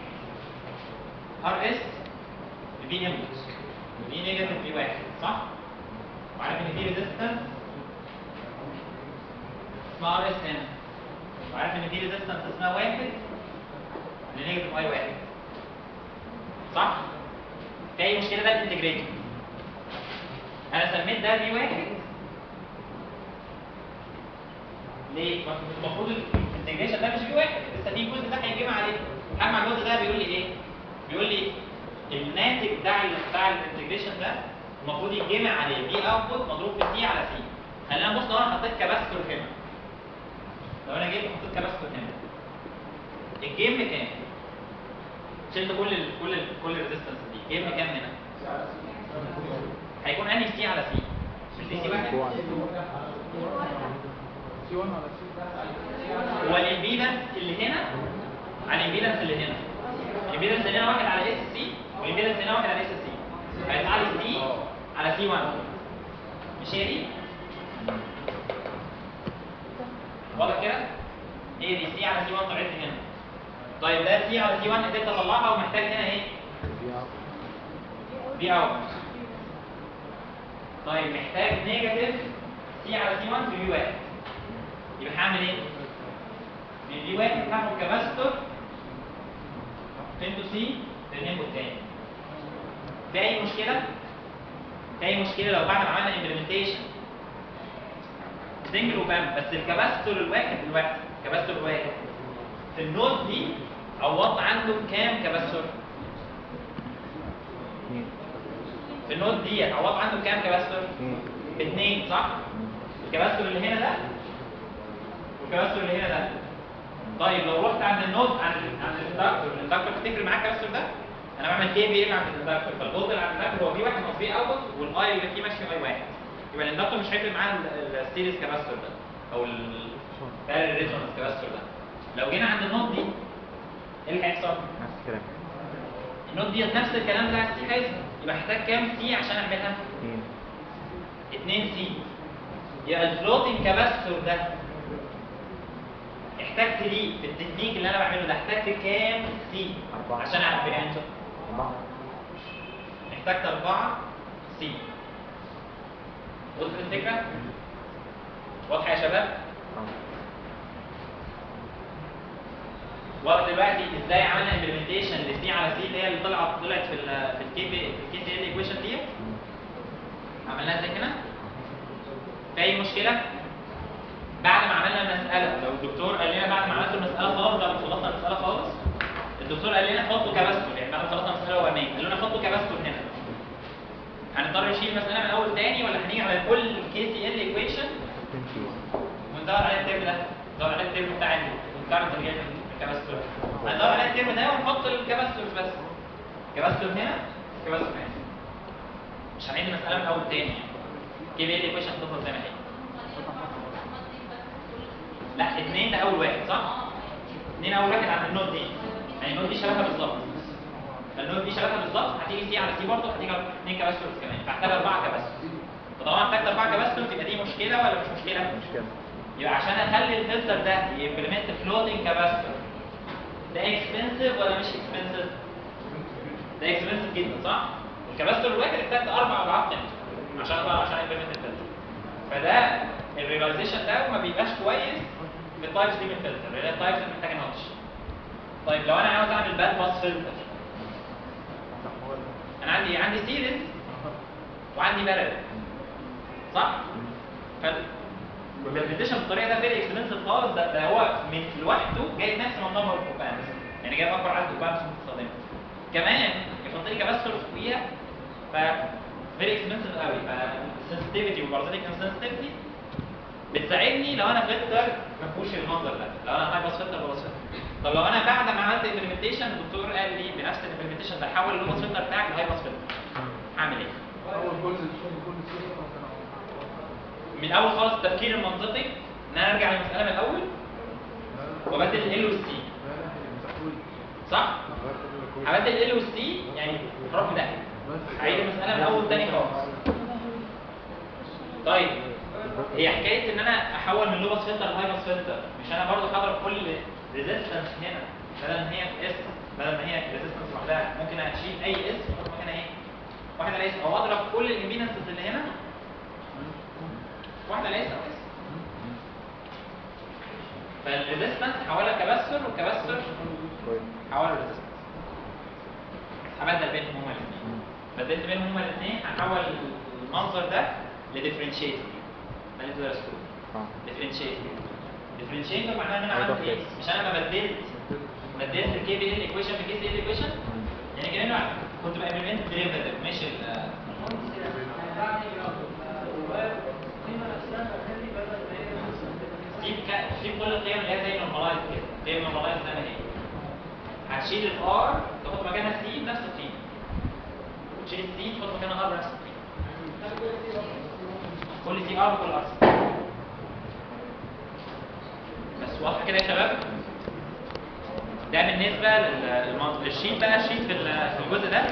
ار اس بي انبوت ودي نيجاتيف بي واحد صح؟ وعارف ان دي ريزيستنس اسمها ار اس هنا، وعارف ان دي ريزيستنس اسمها واحد لنيجاتيف اي واحد صح؟ في اي مشكله؟ ده الانتجريتور. انا سميت ده بي واحد ليه؟ ما المفروض الانتجريشن ده مش في واحد، لسه في جزء ده هيتجمع عليه. حجم الجزء ده بيقول لي ايه؟ بيقول لي الناتج بتاع ال بتاع الانتجريشن ده المفروض يتجمع عليه دي اوتبوت مضروب في سي على سي. خلينا نبص لو انا حطيت كاباستور هنا. لو انا جيت حطيت كاباستور هنا. الجيم بكام؟ شلت كل ال كل ال كل الريزستنس دي، الجيم بكام هنا؟ هيكون انهي سي على سي؟ مش سي واحد؟ هو الامبيدنس اللي هنا على الامبيدنس اللي هنا. الامبيدنس اللي هنا واحد على اس سي والامبيدنس هنا واحد على اس سي. هيطلع لي سي على سي واحد. مش هي دي؟ واضح كده؟ هي دي سي على سي واحد طلعت لي هنا. طيب ده سي على سي واحد قدرت اطلعها ومحتاج هنا ايه؟ في اوت. طيب محتاج نيجاتيف سي على سي واحد في في واحد. يبقى هعمل ايه؟ من في واحد هاخد كاباستور انتو سي للانبوت الثاني. في اي مشكله؟ في اي مشكله لو بعد ما عملنا امبلمنتيشن سنجل وبام بس الكاباستور الواحد الواحد كاباستور الواحد في النود دي عوضت عنده كام كاباستور؟ في النود دي عوضت عنده كام كاباستور؟ اثنين صح؟ الكاباستور اللي هنا ده والكاباستور اللي هنا ده. طيب لو رحت عند النود عند عند الاندكتور، الاندكتور بتفرق معاك الكاباستور ده؟ انا بعمل كي بي ام عند الاندكتور، فالفولت اللي عند الاندكتور هو في واحد ناقص في اوت والاي اللي فيه ماشي اي واحد. يبقى الاندكتور مش هيفرق معاه الستيريس كاباستور ده او البارل ريزونانس كاباستور ده. لو جينا عند النود دي ايه اللي هيحصل؟ نفس الكلام. النود دي نفس الكلام بتاع السي حيز، يبقى احتاج كام سي عشان اعملها؟ اثنين. اثنين سي. يبقى الفلوتنج كاباستور ده احتاجت ليه في التكنيك اللي انا بعمله ده احتاجت كام سي أربعة. عشان اعرف ايه انت؟ أربعة. احتاجت أربعة سي. وصلت الفكرة؟ واضحة يا شباب؟ واضح دلوقتي ازاي عملنا امبلمنتيشن لسي على سي اللي هي اللي طلعت طلعت في ال في الكي بي في الكي سي ال ايكويشن دي؟ عملناها ازاي هنا؟ في اي مشكلة؟ بعد ما عملنا المسألة لو الدكتور قال لنا بعد ما عملت المسألة خالص بعد ما خلصنا المسألة خالص الدكتور قال لنا حطوا كاباستور، يعني بعد ما خلصنا المسألة الأولانية قال لنا حطوا كاباستور هنا. هنضطر نشيل المسألة من أول تاني ولا هنيجي على كل كي سي ال ايكويشن وندور على الترم ده؟ ندور على الترم بتاع الكارنت اللي جاي من الكاباستور. هندور على الترم ده ونحط الكاباستور بس. كاباستور هنا كاباستور هنا. مش هنعيد المسألة من أول تاني يعني. كي بي ال ايكويشن هتفضل زي ما هي. لا اثنين ده اول واحد صح؟ اثنين اول واحد عند النود دي. يعني النود دي شبهها بالظبط. النود دي شبهها بالظبط هتيجي سي على سي برضه هتيجي اثنين كاباستورز كمان فاحتاج اربعه كاباستورز. فطالما احتاجت اربعه كاباستورز يبقى دي مشكله ولا مش مشكله؟ مشكلة. يبقى عشان اخلي الفلتر ده يمبلمنت فلوتنج كاباستور ده اكسبنسيف ولا مش اكسبنسيف؟ ده اكسبنسيف جدا صح؟ الكاباستور الواحد احتاج اربع اضعاف قيمته عشان بقى عشان يمبلمنت الفلتر. فده الريلايزيشن ده ما بيبقاش كويس في التايبس دي من الفلتر لان التايبس دي محتاجه نوتش. طيب لو انا عاوز اعمل باد باس فلتر انا عندي عندي سيريز وعندي بارل صح؟ فالامبلمنتيشن بالطريقه ده فيري اكسبنسيف خالص. ده, ده هو من لوحده جايب نفس النمبر اوف اوبامز يعني جايب اكبر عدد اوبامز ممكن تستخدمها. كمان يحط لي كاباستور فوقيها ف فيري اكسبنسيف قوي. فالسنسيتيفيتي والبارازيتيك انسنسيتيفيتي بتساعدني لو انا فلتر ما فيهوش المنظر ده، لو انا هاي باس فلتر ولا فلتر. طب لو انا بعد ما عملت امبلمنتيشن الدكتور قال لي بنفس الامبلمنتيشن ده حول اللو باس فلتر بتاعك لهاي باس فلتر اعمل ايه؟ من الاول خالص التفكير المنطقي ان انا ارجع للمساله من الاول وابدل ال والسي صح؟ هبدل ال والسي يعني هروح في داهيه هعيد المساله من الاول تاني خالص. طيب هي حكايه ان انا احول من لو باس فلتر لهاي باس فلتر مش انا برضو هضرب كل ريزيستنس هنا بدل ما هي في اس بدل ما هي ريزيستنس لوحدها ممكن اشيل اي اس واحط مكانها ايه؟ واحد على اس او اضرب كل الامبيدنسز اللي هنا واحد على اس او اس. فالريزيستنس هحولها كاباستور والكاباستور هحولها ريزيستنس. هبدل بينهم هما الاثنين. بدلت بينهم هما الاثنين هحول المنظر ده لديفرنشيتنج. ده اللي درسته ديفرنشيتنج. ديفرنشيتور معناها ان انا عملت ايه؟ مش انا ما بدلت بدلت الكي بي ال ايكويشن بكي سي ال ايكويشن، يعني كانه كنت بامبلمنت ديريفاتيف مش ال سيب سيب كل القيم اللي هي زي نورمالايز كده، زي نورمالايز زي ما هي. هتشيل الار تحط مكانها سي بنفس القيمه، وتشيل السي تحط مكانها ار بنفس القيمه. كل سي ار وكل ار سي. بس واضحه كده يا شباب؟ ده بالنسبه للمنطق. للشيت بقى، الشيت في في الجزء ده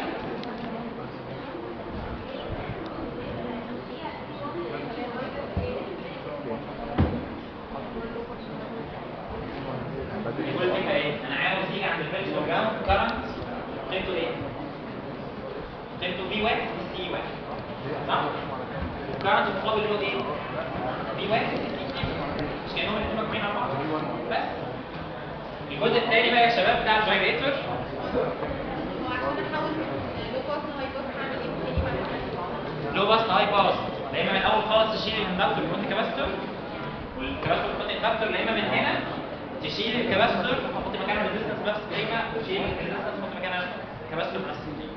يقول لك ايه؟ انا عاوز يجي عند الفيرتشوال جراوند كارنت قيمته ايه؟ قيمته بي واحد سي واحد صح؟ الكارنت مقابل له ايه؟ بي واحد سي اتنين، مش كانهم الاثنين مجموعين على بعض بس. الجزء الثاني بقى يا شباب بتاع الجايريتور. هو عشان احول لو باس هاي باس هعمل ايه تاني بعد كده؟ لو باس هاي باس دايما من الاول خالص تشيل الاندكتور وتحط كاباستور، والكاباستور تحط الاندكتور، يا اما من هنا تشيل الكاباستور تحط مكانها ريزيستنس نفس القيمه، وتشيل الريزيستنس تحط مكانها كاباستور نفس القيمه.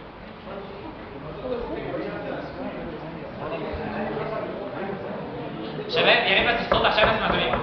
شباب يا ريت بس الصوت عشان اسمع دنيا.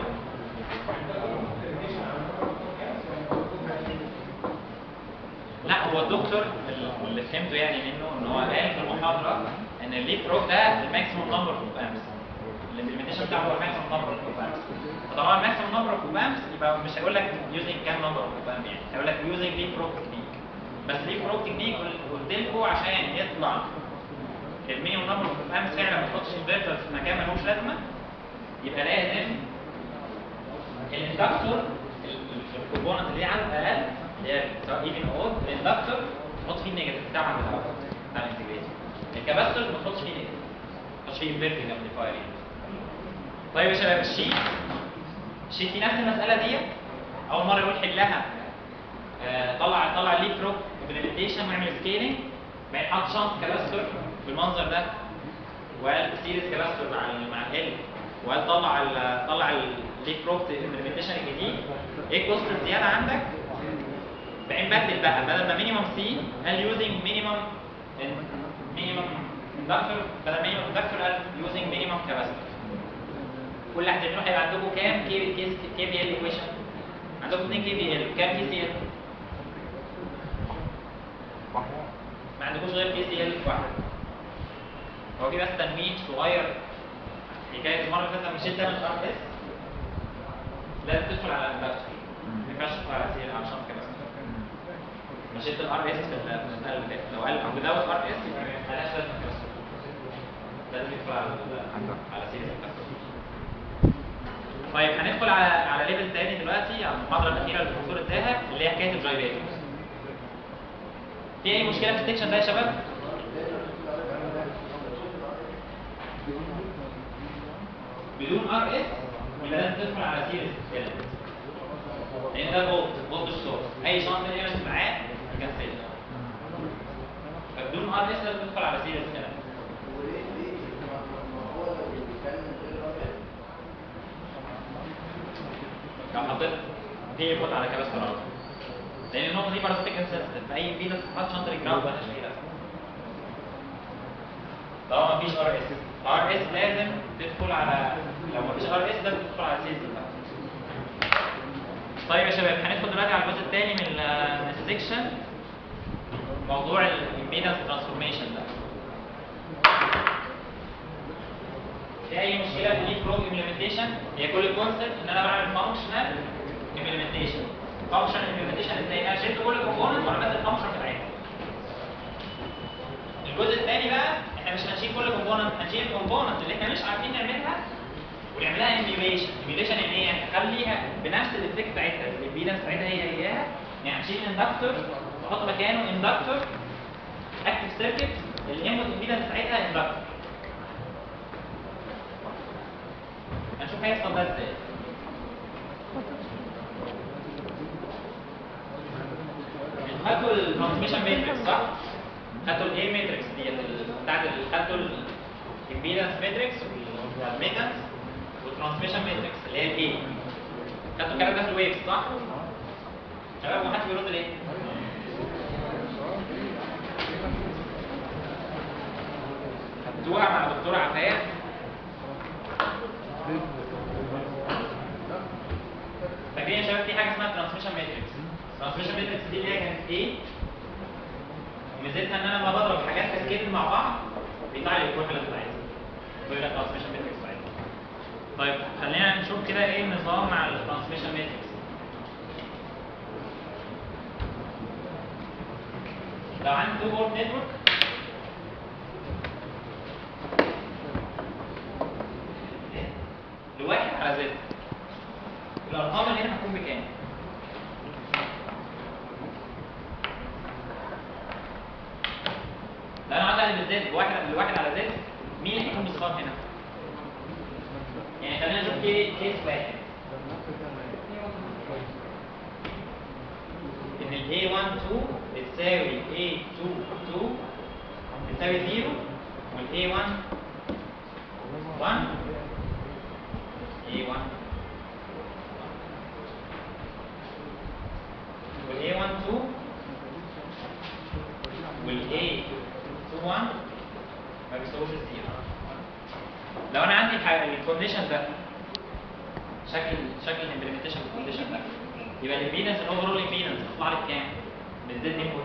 لا هو الدكتور اللي فهمته يعني منه ان هو قال في المحاضره ان الليب روك ده الماكسيموم نمبر اوف امبس، الامبلمنتيشن بتاعه هو الماكسيموم نمبر اوف امبس. فطبعا الماكسيموم نمبر اوف امبس يبقى مش هيقول لك يوزنج كام نمبر اوف امبس، يعني هيقول لك يوزنج ليب روك تكنيك. بس ليب روك تكنيك قلت لكم عشان يطلع المينيموم نمبر اوف امبس فعلا ما تحطش انفرتر في مكان ملوش لازمه، يبقى لازم الاندكتور الكومبوننت اللي هي على الاقل اللي هي سواء ايفن او اود، الاندكتور تحط فيه النيجاتيف بتاعه عند الاول بتاع الانتجريشن، الكاباستور ما تحطش فيه نيجاتيف، ما تحطش فيه انفيرتنج امبليفاير يعني. طيب يا شباب الشيت الشيت في نفس المساله دي اول مره يقول حلها، آه طلع طلع الليب روك امبلمنتيشن واعمل سكيلينج، بعدين حط شنط كاباستور بالمنظر ده، وقال سيريز كاباستور مع ال مع ال، وقال طلع ال طلع الليب روك امبلمنتيشن الجديد. ايه الكوست الزياده عندك؟ بعدين بدل بقى بدل ما مينيمم سي قال يوزنج مينيمم مينيمم اندكتور، بدل مينيمم اندكتور قال يوزنج مينيمم كاباستور. كل واحد منهم هيبقى عندكم كام كي كي كي بي ال ايكويشن؟ عندكم اتنين كي بي ال، كام كي سي ال؟ ما عندكوش غير كي سي ال واحد. هو في بس تنويه صغير، حكايه المره اللي فاتت مشيت تعمل ار اس لازم تدخل على الاندكتور، ما ينفعش تدخل على سي ال عشان كده مشيت الار اس في المساله اللي فاتت. لو قال او without ار اس يبقى مالهاش لازمه كده، لازم يدخل على على سي ال. طيب هندخل على على ليفل تاني دلوقتي، على المحاضره الاخيره اللي الدكتور اداها اللي هي حكايه الجايريتور. في اي مشكله في السكشن ده يا شباب؟ بدون ار اس ولا لازم تدخل على سيريز كده؟ لان ده فولت فولت السورس، اي شنط اليمنت معاه يكنسل. فبدون ار اس لازم تدخل على سيريز كده. لو حطيت في فوت على كباستور على طول، لان النقطه دي بارازيتيك انسنسيتيف، في اي فيدا تحط شنطه الجراوند مالهاش اي لازمه. طالما مفيش ار اس، ار اس لازم تدخل على، لو مفيش ار اس لازم تدخل على سيريز. طيب يا شباب هندخل دلوقتي على الجزء الثاني من السكشن، موضوع الامبيدنس ترانسفورميشن ده. في اي مشكله في الليب روك امبلمنتيشن؟ هي كل الكونسيبت ان انا بعمل فانكشنال امبلمنتيشن. فانكشنال امبلمنتيشن ازاي؟ انا شلت كل كومبوننت وعملت الفانكشن بتاعتها. الجزء الثاني بقى احنا مش هنشيل كل كومبوننت، هنشيل الكومبوننت اللي احنا مش عارفين نعملها ونعملها ايميوليشن. ايميوليشن يعني ايه؟ نخليها بنفس الافكت بتاعتها، الامبيدنس بتاعتها هي هياها، يعني هنشيل الاندكتور واحط مكانه اندكتور اكتف سيركت، الانبوت امبيدنس بتاعتها اندكتور. هنشوف هيحصل ده ازاي. خدتوا الترانسميشن ماتريكس صح؟ خدتوا الايه ماتريكس ديت بتاعت خدتوا الامبيدنس ماتريكس والميتنس والترانسميشن ماتريكس اللي هي الايه. خدتوا الكلام ده في الويفز صح؟ شباب ما حدش بيرد ليه؟ خدتوها مع دكتور عفاية؟ فاكرين يا شباب في حاجه اسمها ترانسميشن ماتريكس. الترانسميشن ماتريكس دي اللي هي كانت ايه؟ وميزتها ان انا لما بضرب حاجات كاسكيد مع بعض بيطلع لي الكويفالنت بتاعتها. دول الترانسميشن ماتريكس بتاعتها. طيب خلينا نشوف كده ايه النظام مع الترانسميشن ماتريكس. لو عندي تو بورد نتورك لواحد على زد، الارقام اللي هنا هتكون بكام؟ لو انا عايز اقلب الزد بواحد لواحد على زد، مين اللي هيكون بالصفار هنا؟ يعني خلينا نشوف كي- كيس واحد ان ال إيه واحد اتنين بتساوي إيه اتنين اتنين بتساوي صفر، وال إيه واحد واحد إيه واحد وال إيه واحد اتنين وال إيه اتنين واحد ما بيساووش الزيرو. لو انا عندي الكونديشن ده شكل شكل الامبلمنتيشن الكونديشن ده، يبقى الامبيدنس الاوفرول امبيدنس هتطلع لك كام؟ بالزد انبوت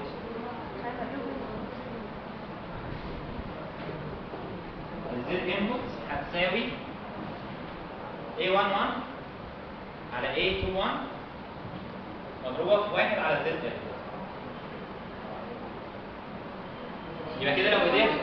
الزد انبوت هتساوي إيه واحد واحد على إيه اتنين واحد مضروبه في واحد على زد ده. يبقى كده لو قدرت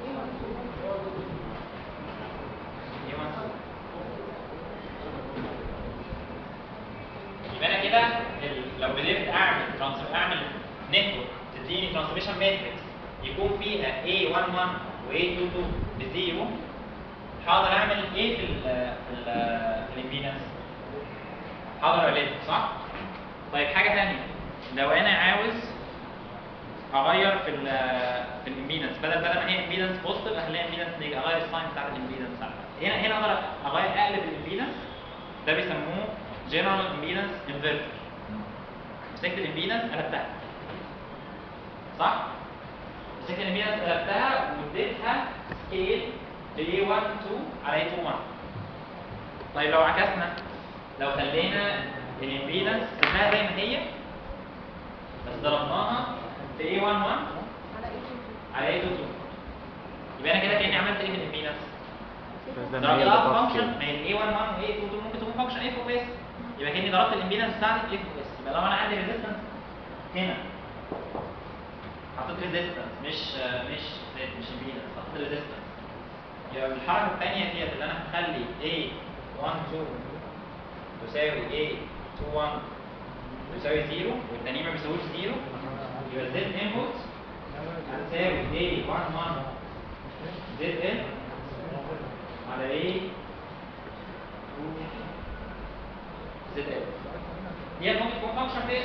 يبقى انا كده ال- لو قدرت اعمل ترانس- اعمل نتورك تديني ترانسميشن ماتريكس يكون فيها إيه واحد واحد و إيه اتنين اتنين بزيرو، هقدر اعمل ايه في ال في ال في الامبيدنس؟ هقدر الف صح؟ طيب حاجه ثانيه، لو انا عاوز اغير في ال في الامبيدنس، بدل بدل ما هي امبيدنس بوزيتيف اخليها امبيدنس نيجاتيف، اغير الساين بتاع الامبيدنس هنا هنا اقدر اغير اقلب الامبيدنس، ده بيسموه جنرال امبيدنس انفرتر. مسكت الامبيدنس قلبتها صح؟ مسكت الامبيدنس قلبتها واديتها سكيل ل إيه واحد اتنين على إيه اتنين واحد. طيب لو عكسنا، لو خلينا الامبيدنس سيبناها زي ما هي بس ضربناها في إيه واحد واحد على إيه اتنين اتنين، يبقى انا كده كاني عملت ايه في الامبيدنس؟ ضربتها فانكشن، ما هي إيه واحد واحد و إيه اتنين اتنين ممكن تكون فانكشن اف اوف اس، يبقى كاني ضربت الامبيدنس بتاعتي في اف اوف اس. يبقى لو انا عندي ريزيستنس هنا حطيت ريزيستنس مش مش مش امبيدنس، حطيت ريزيستنس، يبقى الحركه الثانيه ديت اللي انا هخلي إيه واحد اتنين تساوي إيه اتنين واحد تساوي صفر والتانيين ما بيساووش صفر، يبقى زد انبوت هتساوي إيه واحد واحد زد ان على إيه زد ان. دي ممكن تكون فانكشن بيس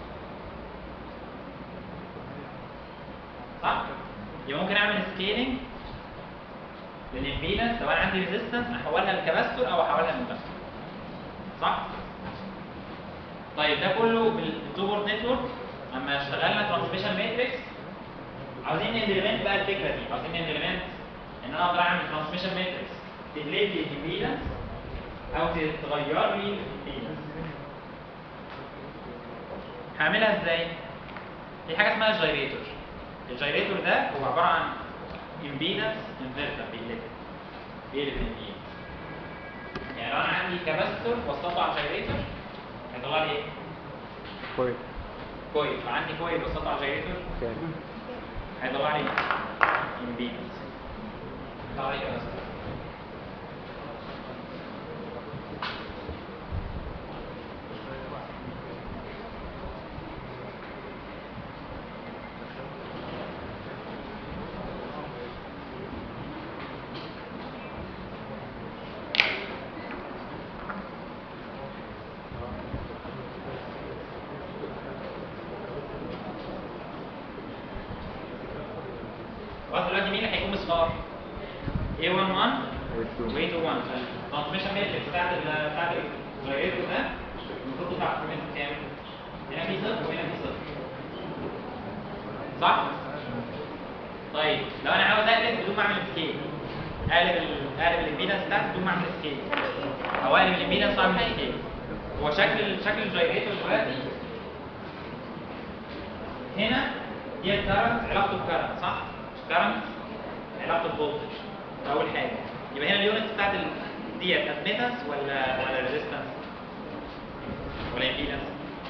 صح؟ يبقى ممكن اعمل سكيلينج للامبيدنس، لو انا عندي ريزيستنس احولها لكاباستور او احولها لمباستور صح؟ طيب ده كله بالتو بورد نتورك. اما اشتغلنا ترانسميشن ماتريكس عاوزين نمبلمنت بقى الفكره دي، عاوزين نمبلمنت ان انا اقدر اعمل ترانسميشن ماتريكس تقلب لي الامبيدنس او تغير لي الامبيدنس. هعملها ازاي؟ في حاجه اسمها الجايريتور. الجايريتور ده هو عباره عن امبيدنس انفرتر بيقلب بيقلب الامبيدنس. يعني لو انا عندي كاباستور وصلته على الجايريتور هيطلع لي ايه؟ كويس كويل. عندي كويل وصلته على الجايريتور كام هيطلع لي امبيدنس، هيطلع لي كاباستور. خلاص دلوقتي مين اللي هيكون بصفار؟ إيه واحد واحد و إيه اتنين واحد. الترانسميشن ماتريكس بتاعت ال بتاعت الجايريتور ده صح؟ طيب لو انا عاوز اقلب بدون ما اعمل سكيل، اقلب ال- اقلب الامبيدنس بتاعتي بدون ما اعمل سكيل، او اقلب الامبيدنس واعمل سكيل. هو شكل شكل الجايريتور دلوقتي هنا دي الكرنت علاقته بكرنت، صح؟ كرنت علاقته بفولتج، ده اول حاجه. يبقى هنا اليونت بتاعت ال- ديت ادميتنس ولا ولا ريزيستنس ولا امبيدنس؟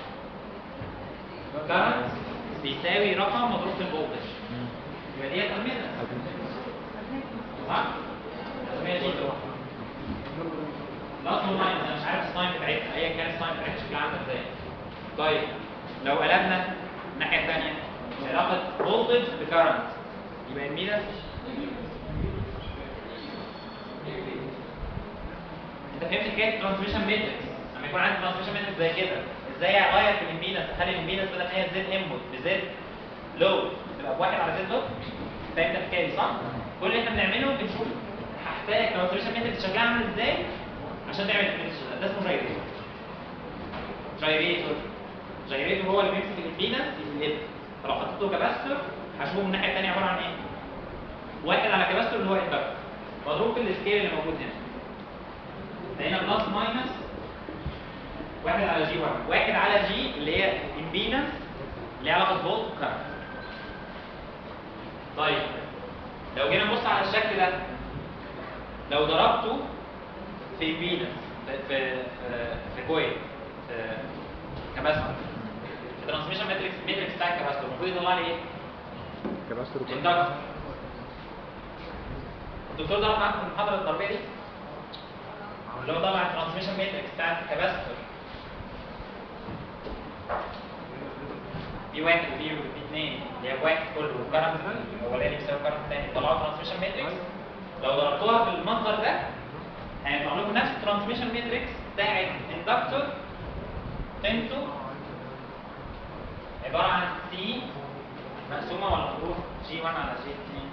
كرنت بيساوي رقم مضروب في الفولتج، يبقى ديت ادميتنس، صح؟ الأسمية دي تروح الأصل والماينس، أنا مش عارف الساين بتاعتها، أيا كان الساين بتاعتها شكلها عامل إزاي. طيب لو قلبنا الناحية الثانية علاقة فولتج بكرنت يبقى امبيدنس. أنت فهمت حكاية الترانسميشن ماتريكس؟ لما يكون عندي ترانسميشن ماتريكس زي كده، إزاي أغير في الامبيدنس؟ أخلي الامبيدنس بدل ما هي زد انبوت بزد لود تبقى بواحد على زد لود. فهمت الحكاية دي صح؟ كل اللي احنا بنعمله بنشوف هحتاج ترانسميشن ماتريكس شكلها عامل ازاي عشان تعمل الامبيدنس ده. ده اسمه جايريتور. جايريتور جايريتور هو اللي بيمسك الامبيدنس يقلبها. فلو حطيت له كاباستور هشوفه من الناحيه الثانيه عباره عن ايه؟ واحد على كاباستور اللي هو اندكتور مضروب في السكيل اللي موجود هنا. فهنا بلس ماينس واحد على جي واحد، واحد على جي اللي هي امبيدنس اللي هي علاقه فولت وكارنت. طيب لو جينا نبص على الشكل ده، لو ضربته في امبيدنس في في في كويل في كاباستور، الترانسميشن ماتريكس ماتريكس بتاع الكاباستور المفروض يطلع لي ايه؟ كاباستور وكارنت. اندكتور. الدكتور ضرب معاكم في المحاضره الضربيه دي اللي هو طلع الترانسميشن ماتريكس بتاع الكاباستور في واحد وفي وفي اثنين اللي هي واحد كله كارنت الاولاني بيساوي كارنت الثاني، طلعوا ترانسميشن ماتريكس. لو ضربتوها في المنظر ده هيطلع لكم نفس الترانسميشن ماتريكس بتاع اندكتور قيمته عباره عن سي مقسومه ولا مضروب جي واحد على جي اثنين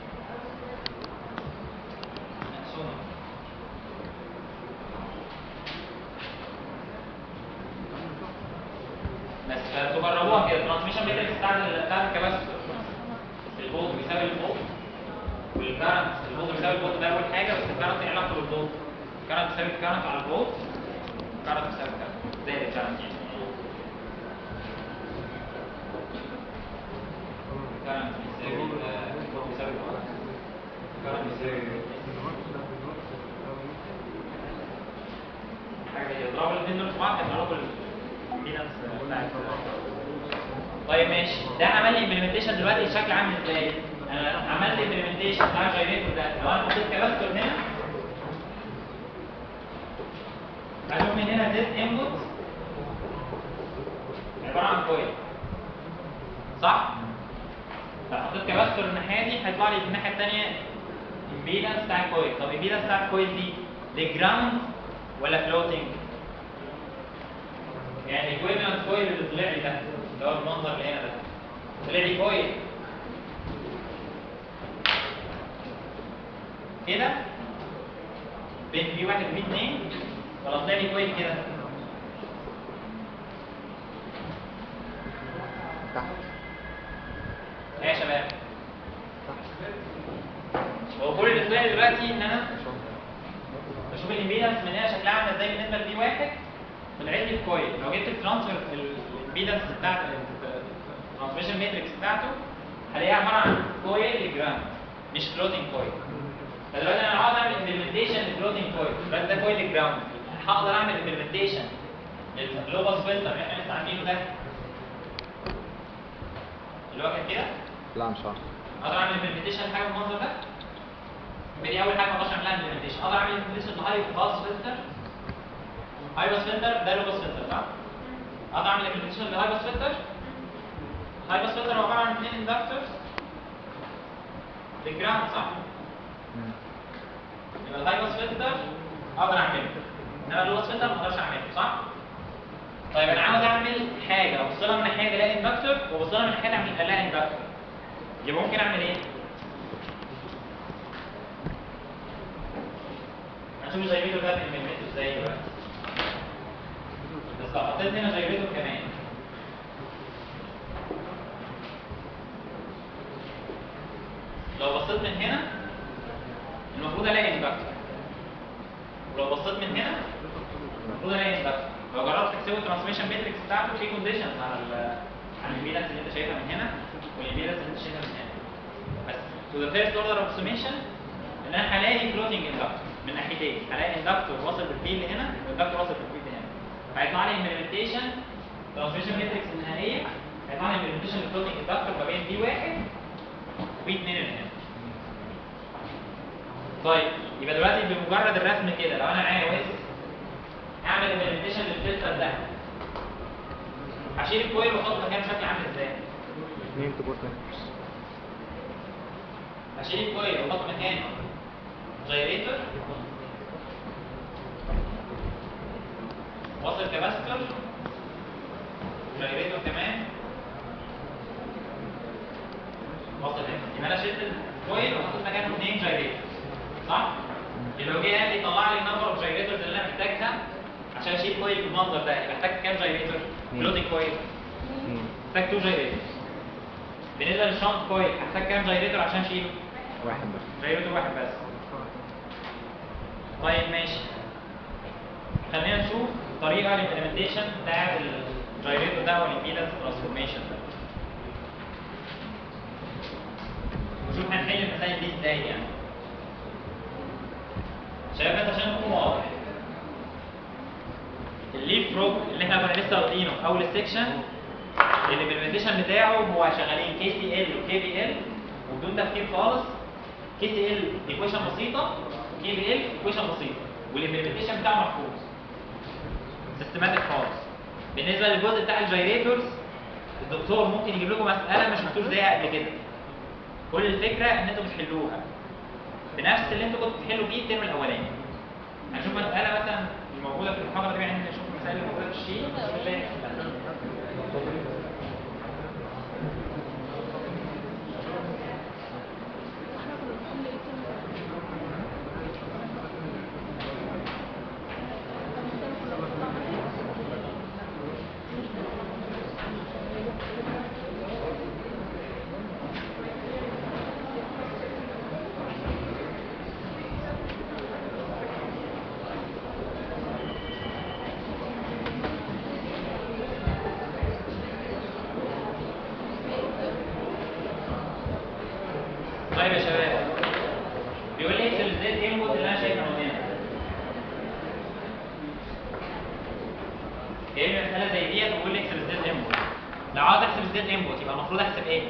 مقسومه. بس تجربوها كده، الترانسميشن ماتريكس بتاع بتاع الكاباستور الفولت بيساوي الفولت والكارنت، الفولت بيساوي الفولت ده اول حاجه، بس الكارنت ايه علاقته بالفولت؟ الكارنت بيساوي الكارنت على الفولت، الكارنت بيساوي الكارنت زي الكارنت يعني. الكارنت بيساوي الفولت بيساوي الفولت، الكارنت بيساوي حاجه زي اضربوا الاثنين دول في بعض هيطلعوا لكم الامبيدنس بتاعت. طيب ماشي، ده عمل لي امبلمنتيشن دلوقتي الشكل عامل ازاي؟ انا عملت امبلمنتيشن بتاع الجايريتور ده، لو انا حطيت كاباستور هنا هشوف من هنا زد انبوت عباره عن كويل، صح؟ لو حطيت كاباستور الناحيه دي هيطلع لي في الناحيه الثانيه امبيدنس بتاع الكويل. طب الامبيدنس بتاع الكويل دي لجراوند ولا فلوتنج؟ يعني الايكويفالنت كويل اللي طلع لي ده اللي هو المنظر اللي هنا ده طلع لي كويل كده بين في واحد وفي اثنين ولا طلع لي كويل كده؟ تحت. ايه يا شباب؟ هو كل اللي طلع لي دلوقتي ان انا بشوف الامبيدنس من هنا شكلها عامله ازاي بالنسبه لفي واحد، طلعت لي الكويل. لو جبت الترانسفير الامبيدنس بتاعت الترانسميشن ماتريكس بتاعته هلاقيها عباره عن كويل لجراوند مش فلوتنج كويل. فدلوقتي انا عاوز اعمل امبلمنتيشن للفلوتنج كويل، بس ده كويل لجراوند، هقدر اعمل امبلمنتيشن للجلوبال فلتر اللي احنا لسه عاملينه ده اللي هو كان كده؟ لا مش عارف. اقدر اعمل امبلمنتيشن لحاجه بالمنظر ده؟ يبقى دي اول حاجه ما اقدرش اعملها امبلمنتيشن. اقدر اعمل امبلمنتيشن لهاي باس فلتر، هاي باس فلتر ده لو باس فلتر صح؟ اقدر اعمل امبلمنتيشن لهاي باس فلتر. هاي باس فلتر هو عباره عن اثنين اندكتورز للجراوند صح؟ يبقى الهاي باس فلتر اقدر اعمله، انما اللو باس فلتر ما اقدرش اعمله صح؟ طيب انا عاوز اعمل حاجه ابص لها من ناحيه الاقي اندكتور وابص لها من ناحيه اعمل الاقي اندكتور، يبقى ممكن اعمل ايه؟ هنشوف جايبيته ده بنعمله ازاي دلوقتي. بس لو حطيت هنا جايبيته كمان تحسبوا الترانسميشن ماتريكس بتاعته في كونديشنز على ال على الامبيدنس اللي انت شايفها من هنا والامبيدنس اللي انت شايفها من هنا. بس to the first order approximation ان انا هلاقي فلوتنج اندكتور من ناحيتين، هلاقي اندكتور واصل بالفيلد هنا واندكتور واصل بالفيلد هنا. فهيطلع لي امبلمنتيشن ترانسميشن ماتريكس النهائيه، هيطلع لي امبلمنتيشن الفلوتنج اندكتور ما بين بي واحد وبي اتنين اللي هنا. طيب يبقى دلوقتي بمجرد الرسم كده لو انا عاوز اعمل امبلمنتيشن للفلتر ده هشيل الكويل واحط مكانه شكل عامل ازاي؟ اثنين تو بورت نتوركس. هشيل الكويل واحط مكانه جايريتور واصل كاباستور جايريتور كمان واصل هنا. يبقى انا شلت الكويل وحطيت مكانه اثنين جايريتور صح؟ يبقى لو جه قال لي طلع لي النمبر اوف جايريتورز اللي انا محتاجها عشان اشيل كويل بالمنظر ده، يبقى محتاج كام جايريتور؟ فلوتنج كويل محتاج اتنين جايريتور. بالنسبه للشنط كويل هحتاج كام جايريتور عشان اشيله؟ واحد بس. جايريتور واحد بس. طيب ماشي. خلينا نشوف طريقه للامبلمنتيشن بتاعت الجايريتور ده والامبيدنس ترانسفورميشن ده. نشوف هنحل المسائل دي ازاي يعني. شباب بس عشان نكون واضح. الليف فروج اللي احنا كنا لسه واخدينه في اول السكشن الامبلمنتيشن بتاعه هو شغالين كي سي ال وكي بي ال وبدون تفكير خالص. كي سي ال ايكويشن بسيطه وكي بي ال ايكويشن بسيطه والامبلمنتيشن بتاعه محفوظ سيستماتيك خالص. بالنسبه للجزء بتاع الجايريتورز الدكتور ممكن يجيب لكم مساله مش شفتوش زيها قبل كده. كل الفكره ان انتوا بتحلوها بنفس اللي انتوا كنتوا بتحلوا فيه الترم الاولاني. هنشوف مساله مثلا الموجوده في المحاضره دي، يعني نشوف المسائل اللي موجوده في الشيت نشوف ازاي نحلها. طيب يا شباب بيقول لي اكسل ازاي الانبوت اللي انا شايفه هنا. جاي لي مساله زي ديت وبيقول لي اكسل ازاي الانبوت. لو عاوز احسب ازاي الانبوت يبقى المفروض احسب ايه؟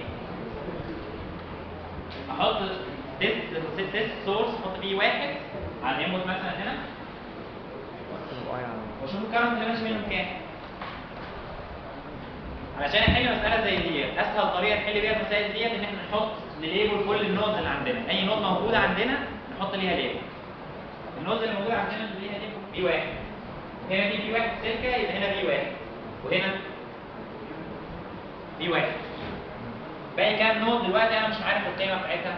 احط تيست تيست سورس احط فيه واحد على الانبوت مثلا هنا واشوف الكرنت اللي ماشي منه كام. علشان احل مساله زي ديت اسهل طريقه نحل بيها المسائل ديت ان احنا نحط نليبل كل النودز اللي عندنا. اي نود موجوده عندنا نحط ليها ليبل. النودز اللي موجوده عندنا اللي ليها ليبل بي واحد. هنا دي بي واحد سلكه يبقى هنا بي واحد وهنا بي واحد. باقي كام نود دلوقتي انا مش عارف القيمه بتاعتها.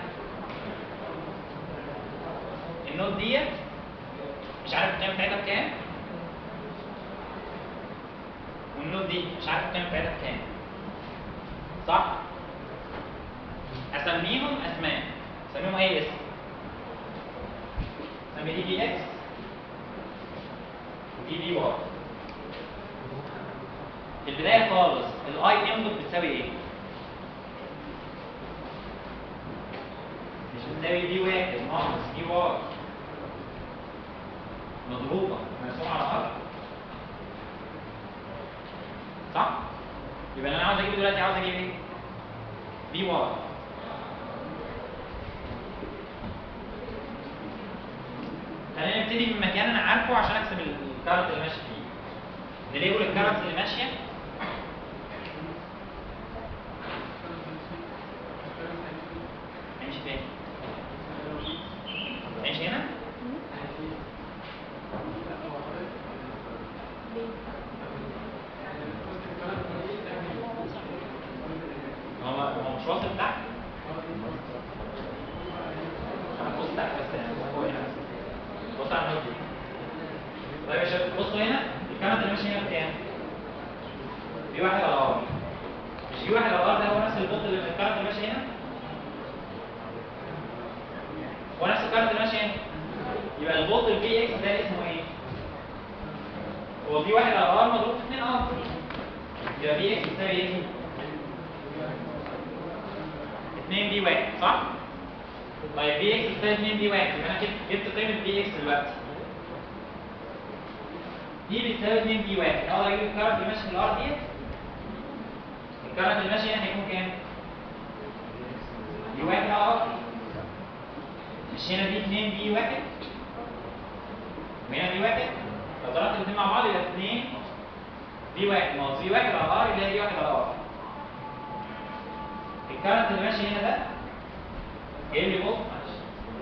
النود ديت مش عارف القيمه بتاعتها بكام والنود دي مش عارف القيمه بتاعتها بكام صح؟ اسميهم اسماء اسميهم اي اسم. اسمي دي بي اكس ودي بي واي. في البدايه خالص الاي انبوت بتساوي ايه؟ مش بتساوي بي واحد ناقص بي واي مضروبه مقسومه على ار صح؟ يبقى انا عاوز اجيب دلوقتي عاوز اجيب ايه؟ بي واي. خلينا نبتدي من مكان انا عارفه عشان اكسب الكارت اللي ماشي فيه. نليبل الكارت اللي ماشيه هيمشي فين؟ هيمشي هنا؟ هو هو مش واصل تحت؟ هنبص تحت بس فوق هنا بس. بص على النود دي. طيب يا شباب بصوا هنا الكارت اللي ماشي هنا بكام؟ بي واحد على ار. مش بي واحد على ار ده هو نفس البوت اللي الكارت اللي ماشي هنا؟ هو نفس الكارت اللي ماشي هنا. يبقى البوت البي اكس ده اسمه ايه؟ هو في واحد على ار مضروب في اتنين ار، يبقى في اكس بتساوي ايه؟ اتنين بي واحد صح؟ طيب بي اكس بتساوي اتنين بي واحد، يبقى انا جبت جبت قيمه بي اكس دلوقتي. دي بتساوي اتنين بي واحد، اقدر اجيب الكارت اللي ماشي في الار ديت. الكارت اللي ماشي هنا هيكون كام؟ بي واحد على ار. مش هنا دي اتنين بي واحد وهنا بي واحد، لو ضربت الاثنين مع بعض يبقى اتنين بي واحد ناقص بي واحد على ار اللي هي بي واحد على ار. الكارت اللي ماشي هنا ده جاي لي فولت، معلش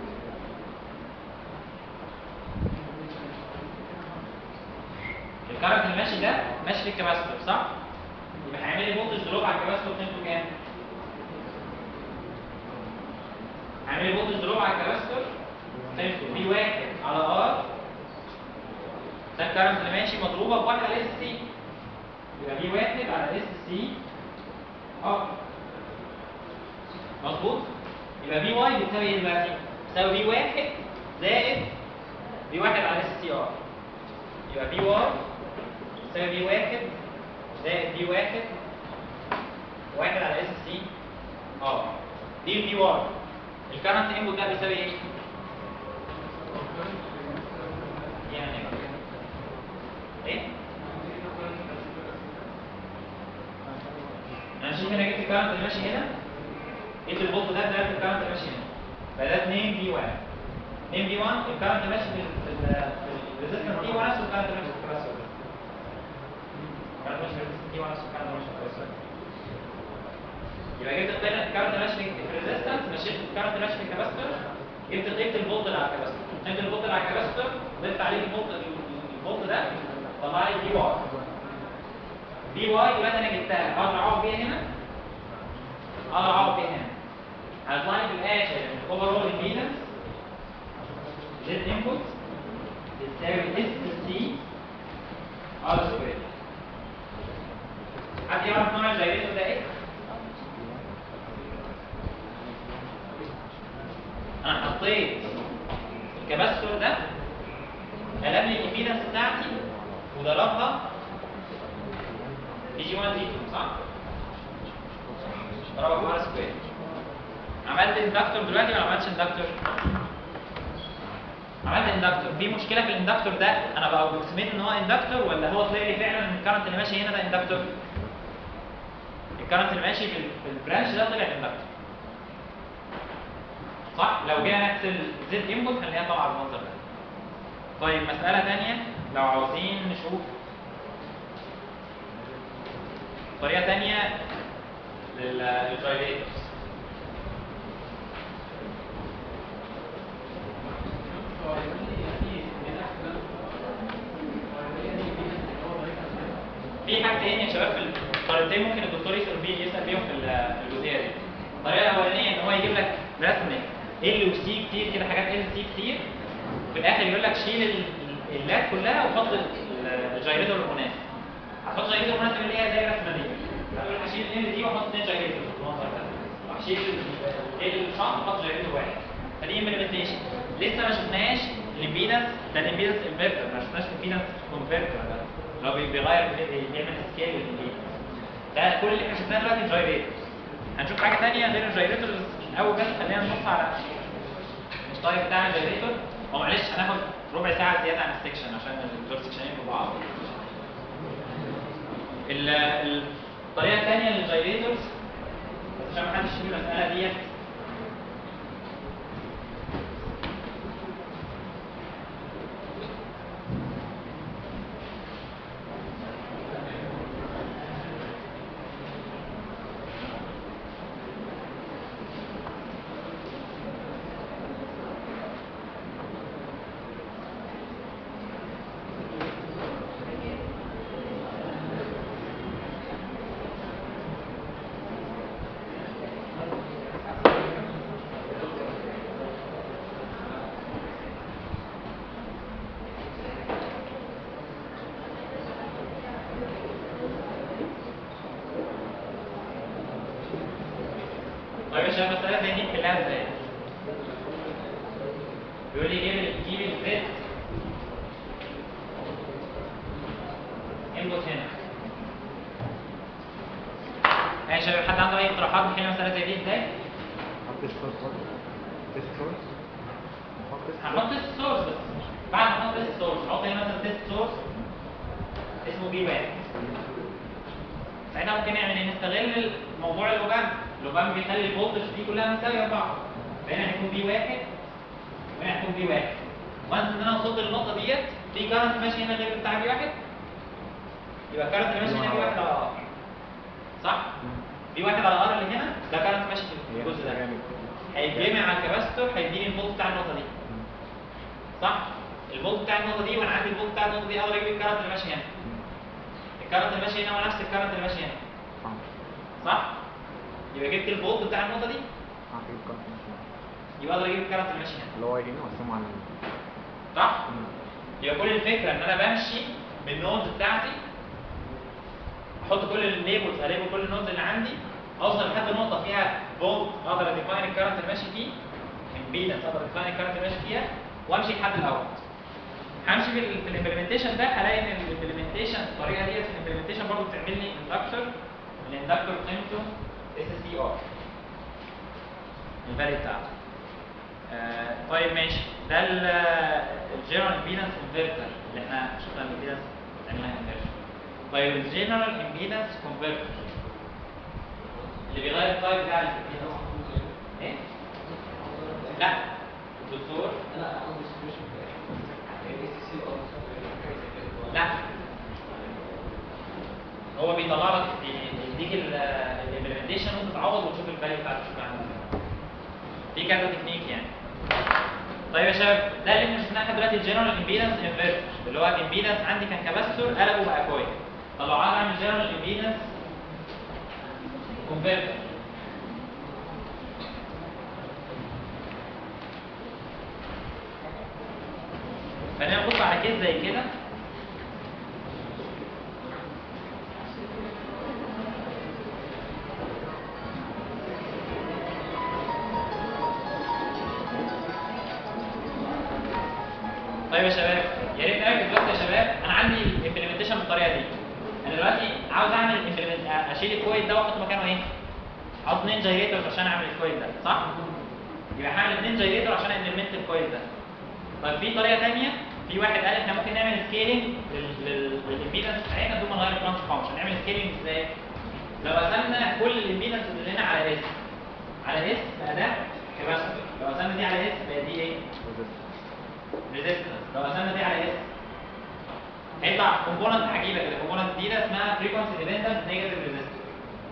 الكارت اللي ماشي ده ماشي في الكباستور صح؟ يبقى هيعمل لي فولتج دروب على الكباستور قيمته كام؟ هيعمل لي فولتج دروب على الكباستور قيمته بي واحد على ار، ده الكارت اللي ماشي مضروبه بواحد على اس سي، يبقى بي واحد على اس سي ار مظبوط؟ يبقى بي واي بتساوي ايه دلوقتي؟ بتساوي بي واحد زائد بي واحد على اس سي ار، يبقى بي واي بتساوي بي واحد زائد بي واحد واحد على اس سي ار، دي البي واي. الكرنت انبوت ده بيساوي ايه؟ يعني ايه؟ انا شايف هنا جبت الكرنت اللي ماشي هنا، جبت الفولت ده ده الكرنت اللي ماشي هنا، فده اتنين بي واحد. اتنين بي واحد الكرنت اللي ماشي في الريزستنس دي واحد والكرنت اللي ماشي في الكباستور ده. الكرنت ماشي في الريزستنس دي واحد والكرنت اللي ماشي في الكباستور ده. يبقى جبت الكرنت اللي ماشي في الريزستنس، مشيت الكرنت اللي ماشي في الكباستور، جبت قيمه الفولت اللي على الكباستور، قيمه الفولت اللي على الكباستور ضفت عليه الفولت الفولت ده طلع لي بي واي. بي واي دلوقتي انا جبتها، اقدر اعوض بيها هنا، اقدر اعوض بيها هنا، هيطلع لي في الاخر ان الاوفر اول امبيدنس زد انبوت بتساوي اس سي ار سكوير. حد يعرف نوع الجايريتور ده ايه؟ انا حطيت الكباستور ده قلب لي الامبيدنس بتاعتي وضربها في جي واحد جي اتنين صح؟ ضربها في ار سكوير. عملت اندكتور دلوقتي ولا ما عملتش اندكتور؟ عملت اندكتور. في مشكله في الاندكتور ده، انا بقى بسميه ان هو اندكتور ولا هو طلع لي فعلا ان الكرنت اللي ماشي هنا ده اندكتور؟ الكرنت اللي ماشي في البرانش ده طلع اندكتور صح؟ لو جينا نحسب زد انبوت هنلاقيها طالعه بالمنظر ده. طيب مساله ثانيه لو عاوزين نشوف طريقه ثانيه للجايريتورز. في حاجتين يا شباب في الطريقتين ممكن الدكتور يسال بيه يسال بيهم في الجزئيه دي. الطريقه الاولانيه ان هو يجيب لك رسم ال وسي كتير كده، حاجات ال سي كتير، في الاخر يقول لك شيل اللات كلها وحط الجايريتور المناسب. هتحط جايريتور مناسب اللي هي زي الرسمه دي، هتقول لك هشيل ال دي واحط اثنين جايريتور بالمنظر ده، وهشيل الشنط واحط جايريتور واحد. فدي امبلمنتيشن لسه ما شفناش الامبيدنس، ده الامبيدنس انفرتر، ما شفناش الامبيدنس كونفرتر ده لو بيغير بيعمل سكيل للامبيدنس. ده كل اللي احنا شفناه دلوقتي الجايريتورز. هنشوف حاجه ثانيه غير الجايريتورز الاول، بس خلينا نبص على الستايل بتاع الجايريتور. هو معلش هناخد ربع ساعه زياده عن السكشن عشان الدور سكشنين في بعض. الطريقه الثانيه للجايريتورز بس عشان ما حدش يشوف المساله ديت، طيب يا شباب المسألة زي دي نحلها ازاي؟ بيقول لي جيب جيب الزد انبوت هنا. يا شباب حد عنده اي اقتراحات نحل مساله زي دي ازاي؟ نحط السورس برضه تيست سورس نحط تيست هنحط تيست سورس بس بعد ما نحط تيست سورس نحط هنا مثلا تيست سورس اسمه بي واحد. ساعتها ممكن نعمل ايه؟ نستغل موضوع اللوبام، اللوبام بيخلي الفولتج دي كلها مساويه لبعض. فهنا هيكون بي واحد وهنا هيكون بي واحد. وانس ان انا وصلت للنقطه ديت في كارنت ماشي هنا غير بتاع بي واحد، يبقى الكارنت اللي ماشي هنا بي واحد على ار. صح؟ بي واحد على ار اللي هنا ده كارنت ماشي في الجزء ده. هيتجمع على الكباستور هيديني الفولت بتاع النقطه دي. صح؟ الفولت بتاع النقطه دي وانا عندي الفولت بتاع النقطه دي اقدر اجيب الكارنت اللي ماشي هنا. الكارنت اللي ماشي هنا هو نفس الكارنت اللي ماشي هنا. صح؟ يبقى جبت الفولت بتاع النقطه دي يبقى اقدر اجيب الكارنت اللي ماشي هنا. اللي هو هنا واقسمه على صح؟ يبقى كل الفكره ان انا بمشي بالنودز بتاعتي، احط كل الليبلز اليبل كل النودز اللي عندي، اوصل لحد نقطه فيها فولت اقدر اديفاين الكارنت اللي ماشي فيه، امبيدنس اقدر اديفاين الكارنت اللي ماشي فيها، وامشي لحد الاوت. همشي في الامبلمنتيشن ده هلاقي ان الامبلمنتيشن الطريقه ديت في الامبلمنتيشن برضه بتعمل لي اندكتور، الاندكتور قيمته اس اس دي ار الفاليو بتاعته. آه طيب ماشي، ده الجنرال امبيدنس انفرتر اللي احنا شفنا الامبيدنس بتعملها انفرتر. طيب الجنرال امبيدنس كونفرتر اللي بيغير التايب بتاع الامبيدنس ايه؟ لا الدكتور لا هو بيطلع لك يديك الامبلمنتيشن وانت تعوض وتشوف الفاليو بتاعته شكلها عامل ازاي. في كذا تكنيك يعني. طيب يا شباب ده اللي احنا شفناه لحد دلوقتي الجنرال امبيدنس انفرتر اللي هو الامبيدنس عندي كان كاباستور قلبه بقى كويل. طلعوا لي اعمل جنرال امبيدنس كونفرتر. خلينا نبص على كيس زي كده. طيب يا شباب يا ريت نركز دلوقتي يا شباب. انا عندي الامبلمنتيشن بالطريقه دي. انا دلوقتي عاوز اعمل اشيل الكويل ده واحط مكانه ايه؟ احط اثنين جايريتورز عشان اعمل الكويل ده، صح؟ يبقى هعمل اثنين جايريتور عشان امبلمنت الكويل ده. طيب في طريقه ثانيه، في واحد قال احنا ممكن نعمل سكيلينج للامبيدنس بتاعتنا بدون ما نغير البرانش فانكشن. نعمل سكيلينج ازاي؟ لو قسمنا كل الامبيدنس اللي هنا على اس على اس بقى ده كاباسيتور، لو قسمنا دي على اس بقى دي ايه؟ ريزيستنس، لو قسمنا دي على اس هيطلع كومبوننت عجيبه كده، كومبوننت جديده اسمها فريكونسي ديبندنت نيجاتيف ريزيستنس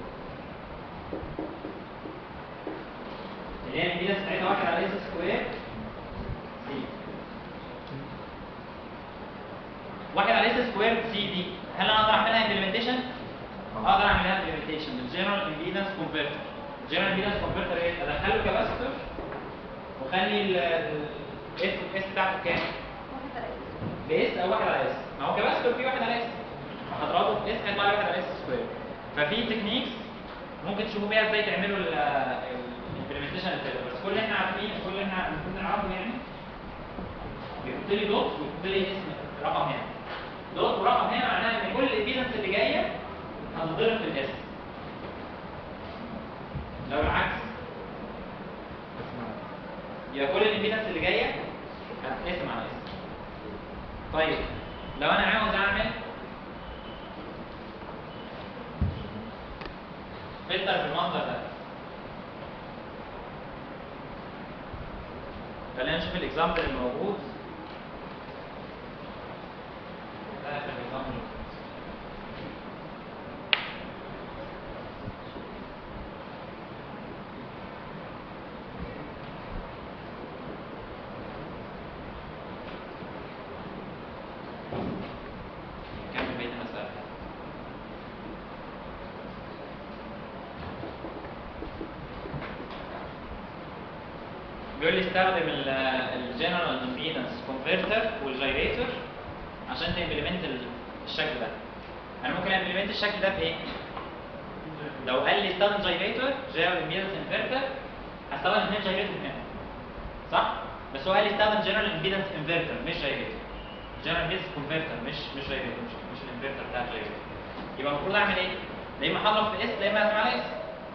اللي هي الامبيدنس بتاعتها واحد على اس سكوير سي. واحد على اس سكوير سي دي هل انا اقدر اعملها امبلمنتيشن؟ اقدر اعملها امبلمنتيشن بالجنرال امبيدنس كونفرتر. الجنرال امبيدنس كونفرتر ايه؟ ادخله كاباسيتور واخلي الاس اس بتاعته كام؟ باس او واحد على اس. ما هو كاباسيتور فيه واحد على اس، هضربه في اس هيطلع لي واحد على اس سكوير. ففي تكنيكس ممكن تشوفوا بيها ازاي تعملوا الامبلمنتيشن كده، بس كل اللي احنا عارفين كل اللي احنا المفروض نعرفه يعني بيحط لي دوت ويحط لي اسم رقم هنا. دوت ورقم هنا معناها ان كل الامبيدنس اللي جايه هتتضرب في الاس. لو العكس يبقى كل الامبيدنس اللي جايه هتتقسم على اس. طيب لو انا عاوز اعمل فلتر بالمنظر ده، خلينا نشوف الاكزامبل الموجود. ده اخر اكزامبل. كمل بقية المسائل. بيقول لي استخدم الجنرال امبيدنس كونفرتر والجايريتور عشان تمبلمنت الشكل ده. انا ممكن امبلمنت الشكل ده بايه؟ لو قال لي استخدم جايريتور جنرال امبيدنس انفرتر هستخدم اثنين جايريتور هنا، صح؟ بس هو قال لي استخدم جنرال امبيدنس انفرتر مش جايريتور. جنرال بيز كونفرتر مش مش ريجل مش مش الانفرتر بتاع الريجل. يبقى المفروض اعمل ايه؟ يا اما هضرب في اس يا اما اقسم على اس.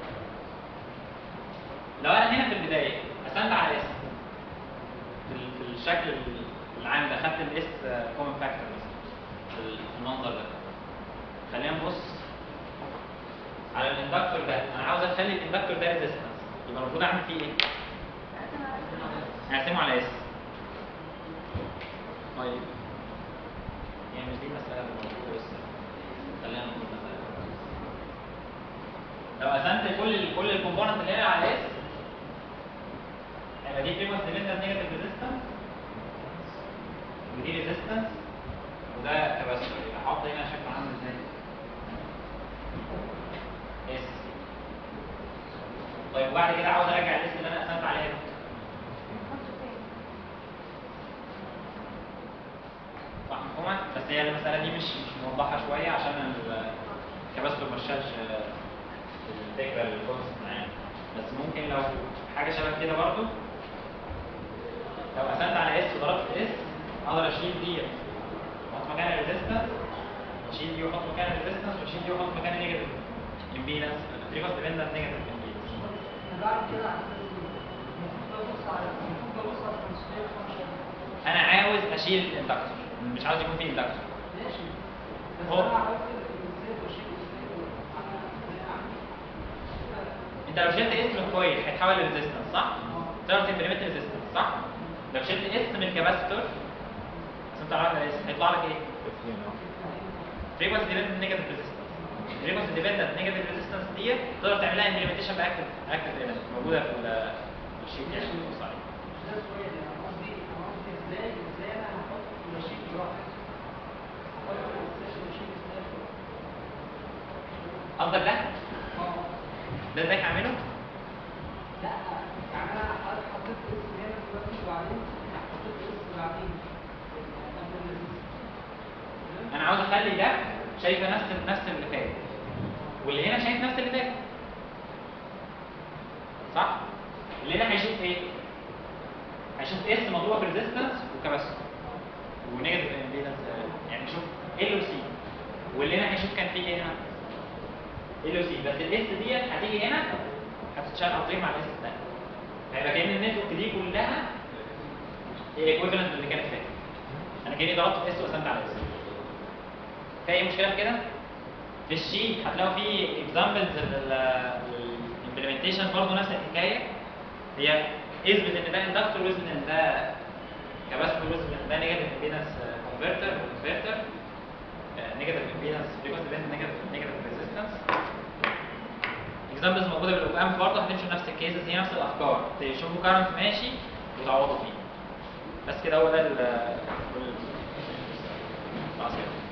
لو انا هنا في البدايه قسمت على اس في ال- في الشكل العام ده خدت الاس كومن فاكتور مثلا في المنظر ده. خلينا نبص على الاندكتور ده، انا عاوز اخلي الاندكتور ده ريزيستنس، يبقى المفروض اعمل فيه ايه؟ هقسمه على اس. طيب يعني مش دي مسألة الموضوع بس خلينا نقول مسألة. لو قسمت كل ال كل الكومبوننت اللي هنا على اس هيبقى دي بريموس ديبندنت نيجاتيف ريزيستنس ودي ريزيستنس وده كاباسيتور. يبقى هحط هنا شكله عامل ازاي؟ اس. طيب وبعد كده عاوز ارجع الاس اللي انا قسمت عليها دي. صح مفهومة؟ بس هي المسألة دي مش مش موضحة شوية عشان الكاباسيتور ما شالش الفكرة اللي الكونسبت معانا. بس ممكن لو حاجة شبه كده برضو لو قسمت على اس وضربت في اس اقدر اشيل دي واحط مكانها ريزيستنس واشيل دي واحط مكانها ريزيستنس واشيل دي واحط مكانها نيجاتيف امبيدنس بريكوس ديبندنت نيجاتيف امبيدنس. بعد كده المفروض ابص على المفروض ابص على الترانسفير فانكشن. انا عاوز اشيل الاندكتور مش عاوز يكون فيه اندكتور. ماشي بس هو- انا عرفت ازاي بشيل ازاي انت لو شلت اس من الكويل هيتحول لريزيستنس صح؟ تقدر تمبلمنت ريزيستنس صح؟ لو شلت اس من الكاباسيتور بس انت عارف اس هيطلع لك ايه؟ فريكونسي ديبندنت نيجاتيف ريزيستنس. فريكونسي ديبندنت نيجاتيف ريزيستنس دي تقدر تعملها امبلمنتيشن باكتف اكتف ايلمنت موجوده في ال- في الشيت يعني بص عليه. ده سؤال يعني قصدي انا قصدي ازاي ازاي انا هحط ماشين براحتي احط السيشن ماشين ازاي قصدك ده؟ اه ده ازاي هعمله؟ لا يعني انا حط- حطيت اس هنا دلوقتي وبعدين حطيت اس بعدين قبل الريزيستنس. انا عاوز اخلي ده شايفه نفس نفس اللي فات واللي هنا شايف نفس اللي فات صح؟ اللي هنا هيشوف ايه؟ هيشوف اس مضروبه في ريزيستنس وكاباسيتور ونيجاتيف امبيدنس يعني شوف ال وسي. واللي هنا هيشوف كان فيه ايه هنا؟ ال وسي بس الاس ديت هتيجي هنا هتتشال هتطير مع الاس الثاني. هيبقى كأن النتورك دي كلها هي ايكويفالنت اللي كانت فاتت. انا كاني ضربت في اس وقسمت على اس. في اي مشكله في كده؟ في الشيت هتلاقوا فيه اكزامبلز للامبلمنتيشن برضه نفس الحكايه. هي اثبت ان ده اندكتور واثبت ان ده كاباسيتور واثبت ان ده نيجاتيف امبيدنس كونفرتر كونفرتر نيجاتيف امبيدنس فريكونسي ديبندنت نيجاتيف نيجاتيف ريزيستنس. اكزامبلز موجوده بالاوب امب برضه هتمشي نفس الكيسز هي نفس الافكار تشوفوا كارنت ماشي وتعوضوا فيه. بس كده هو ده ال خلاص كده.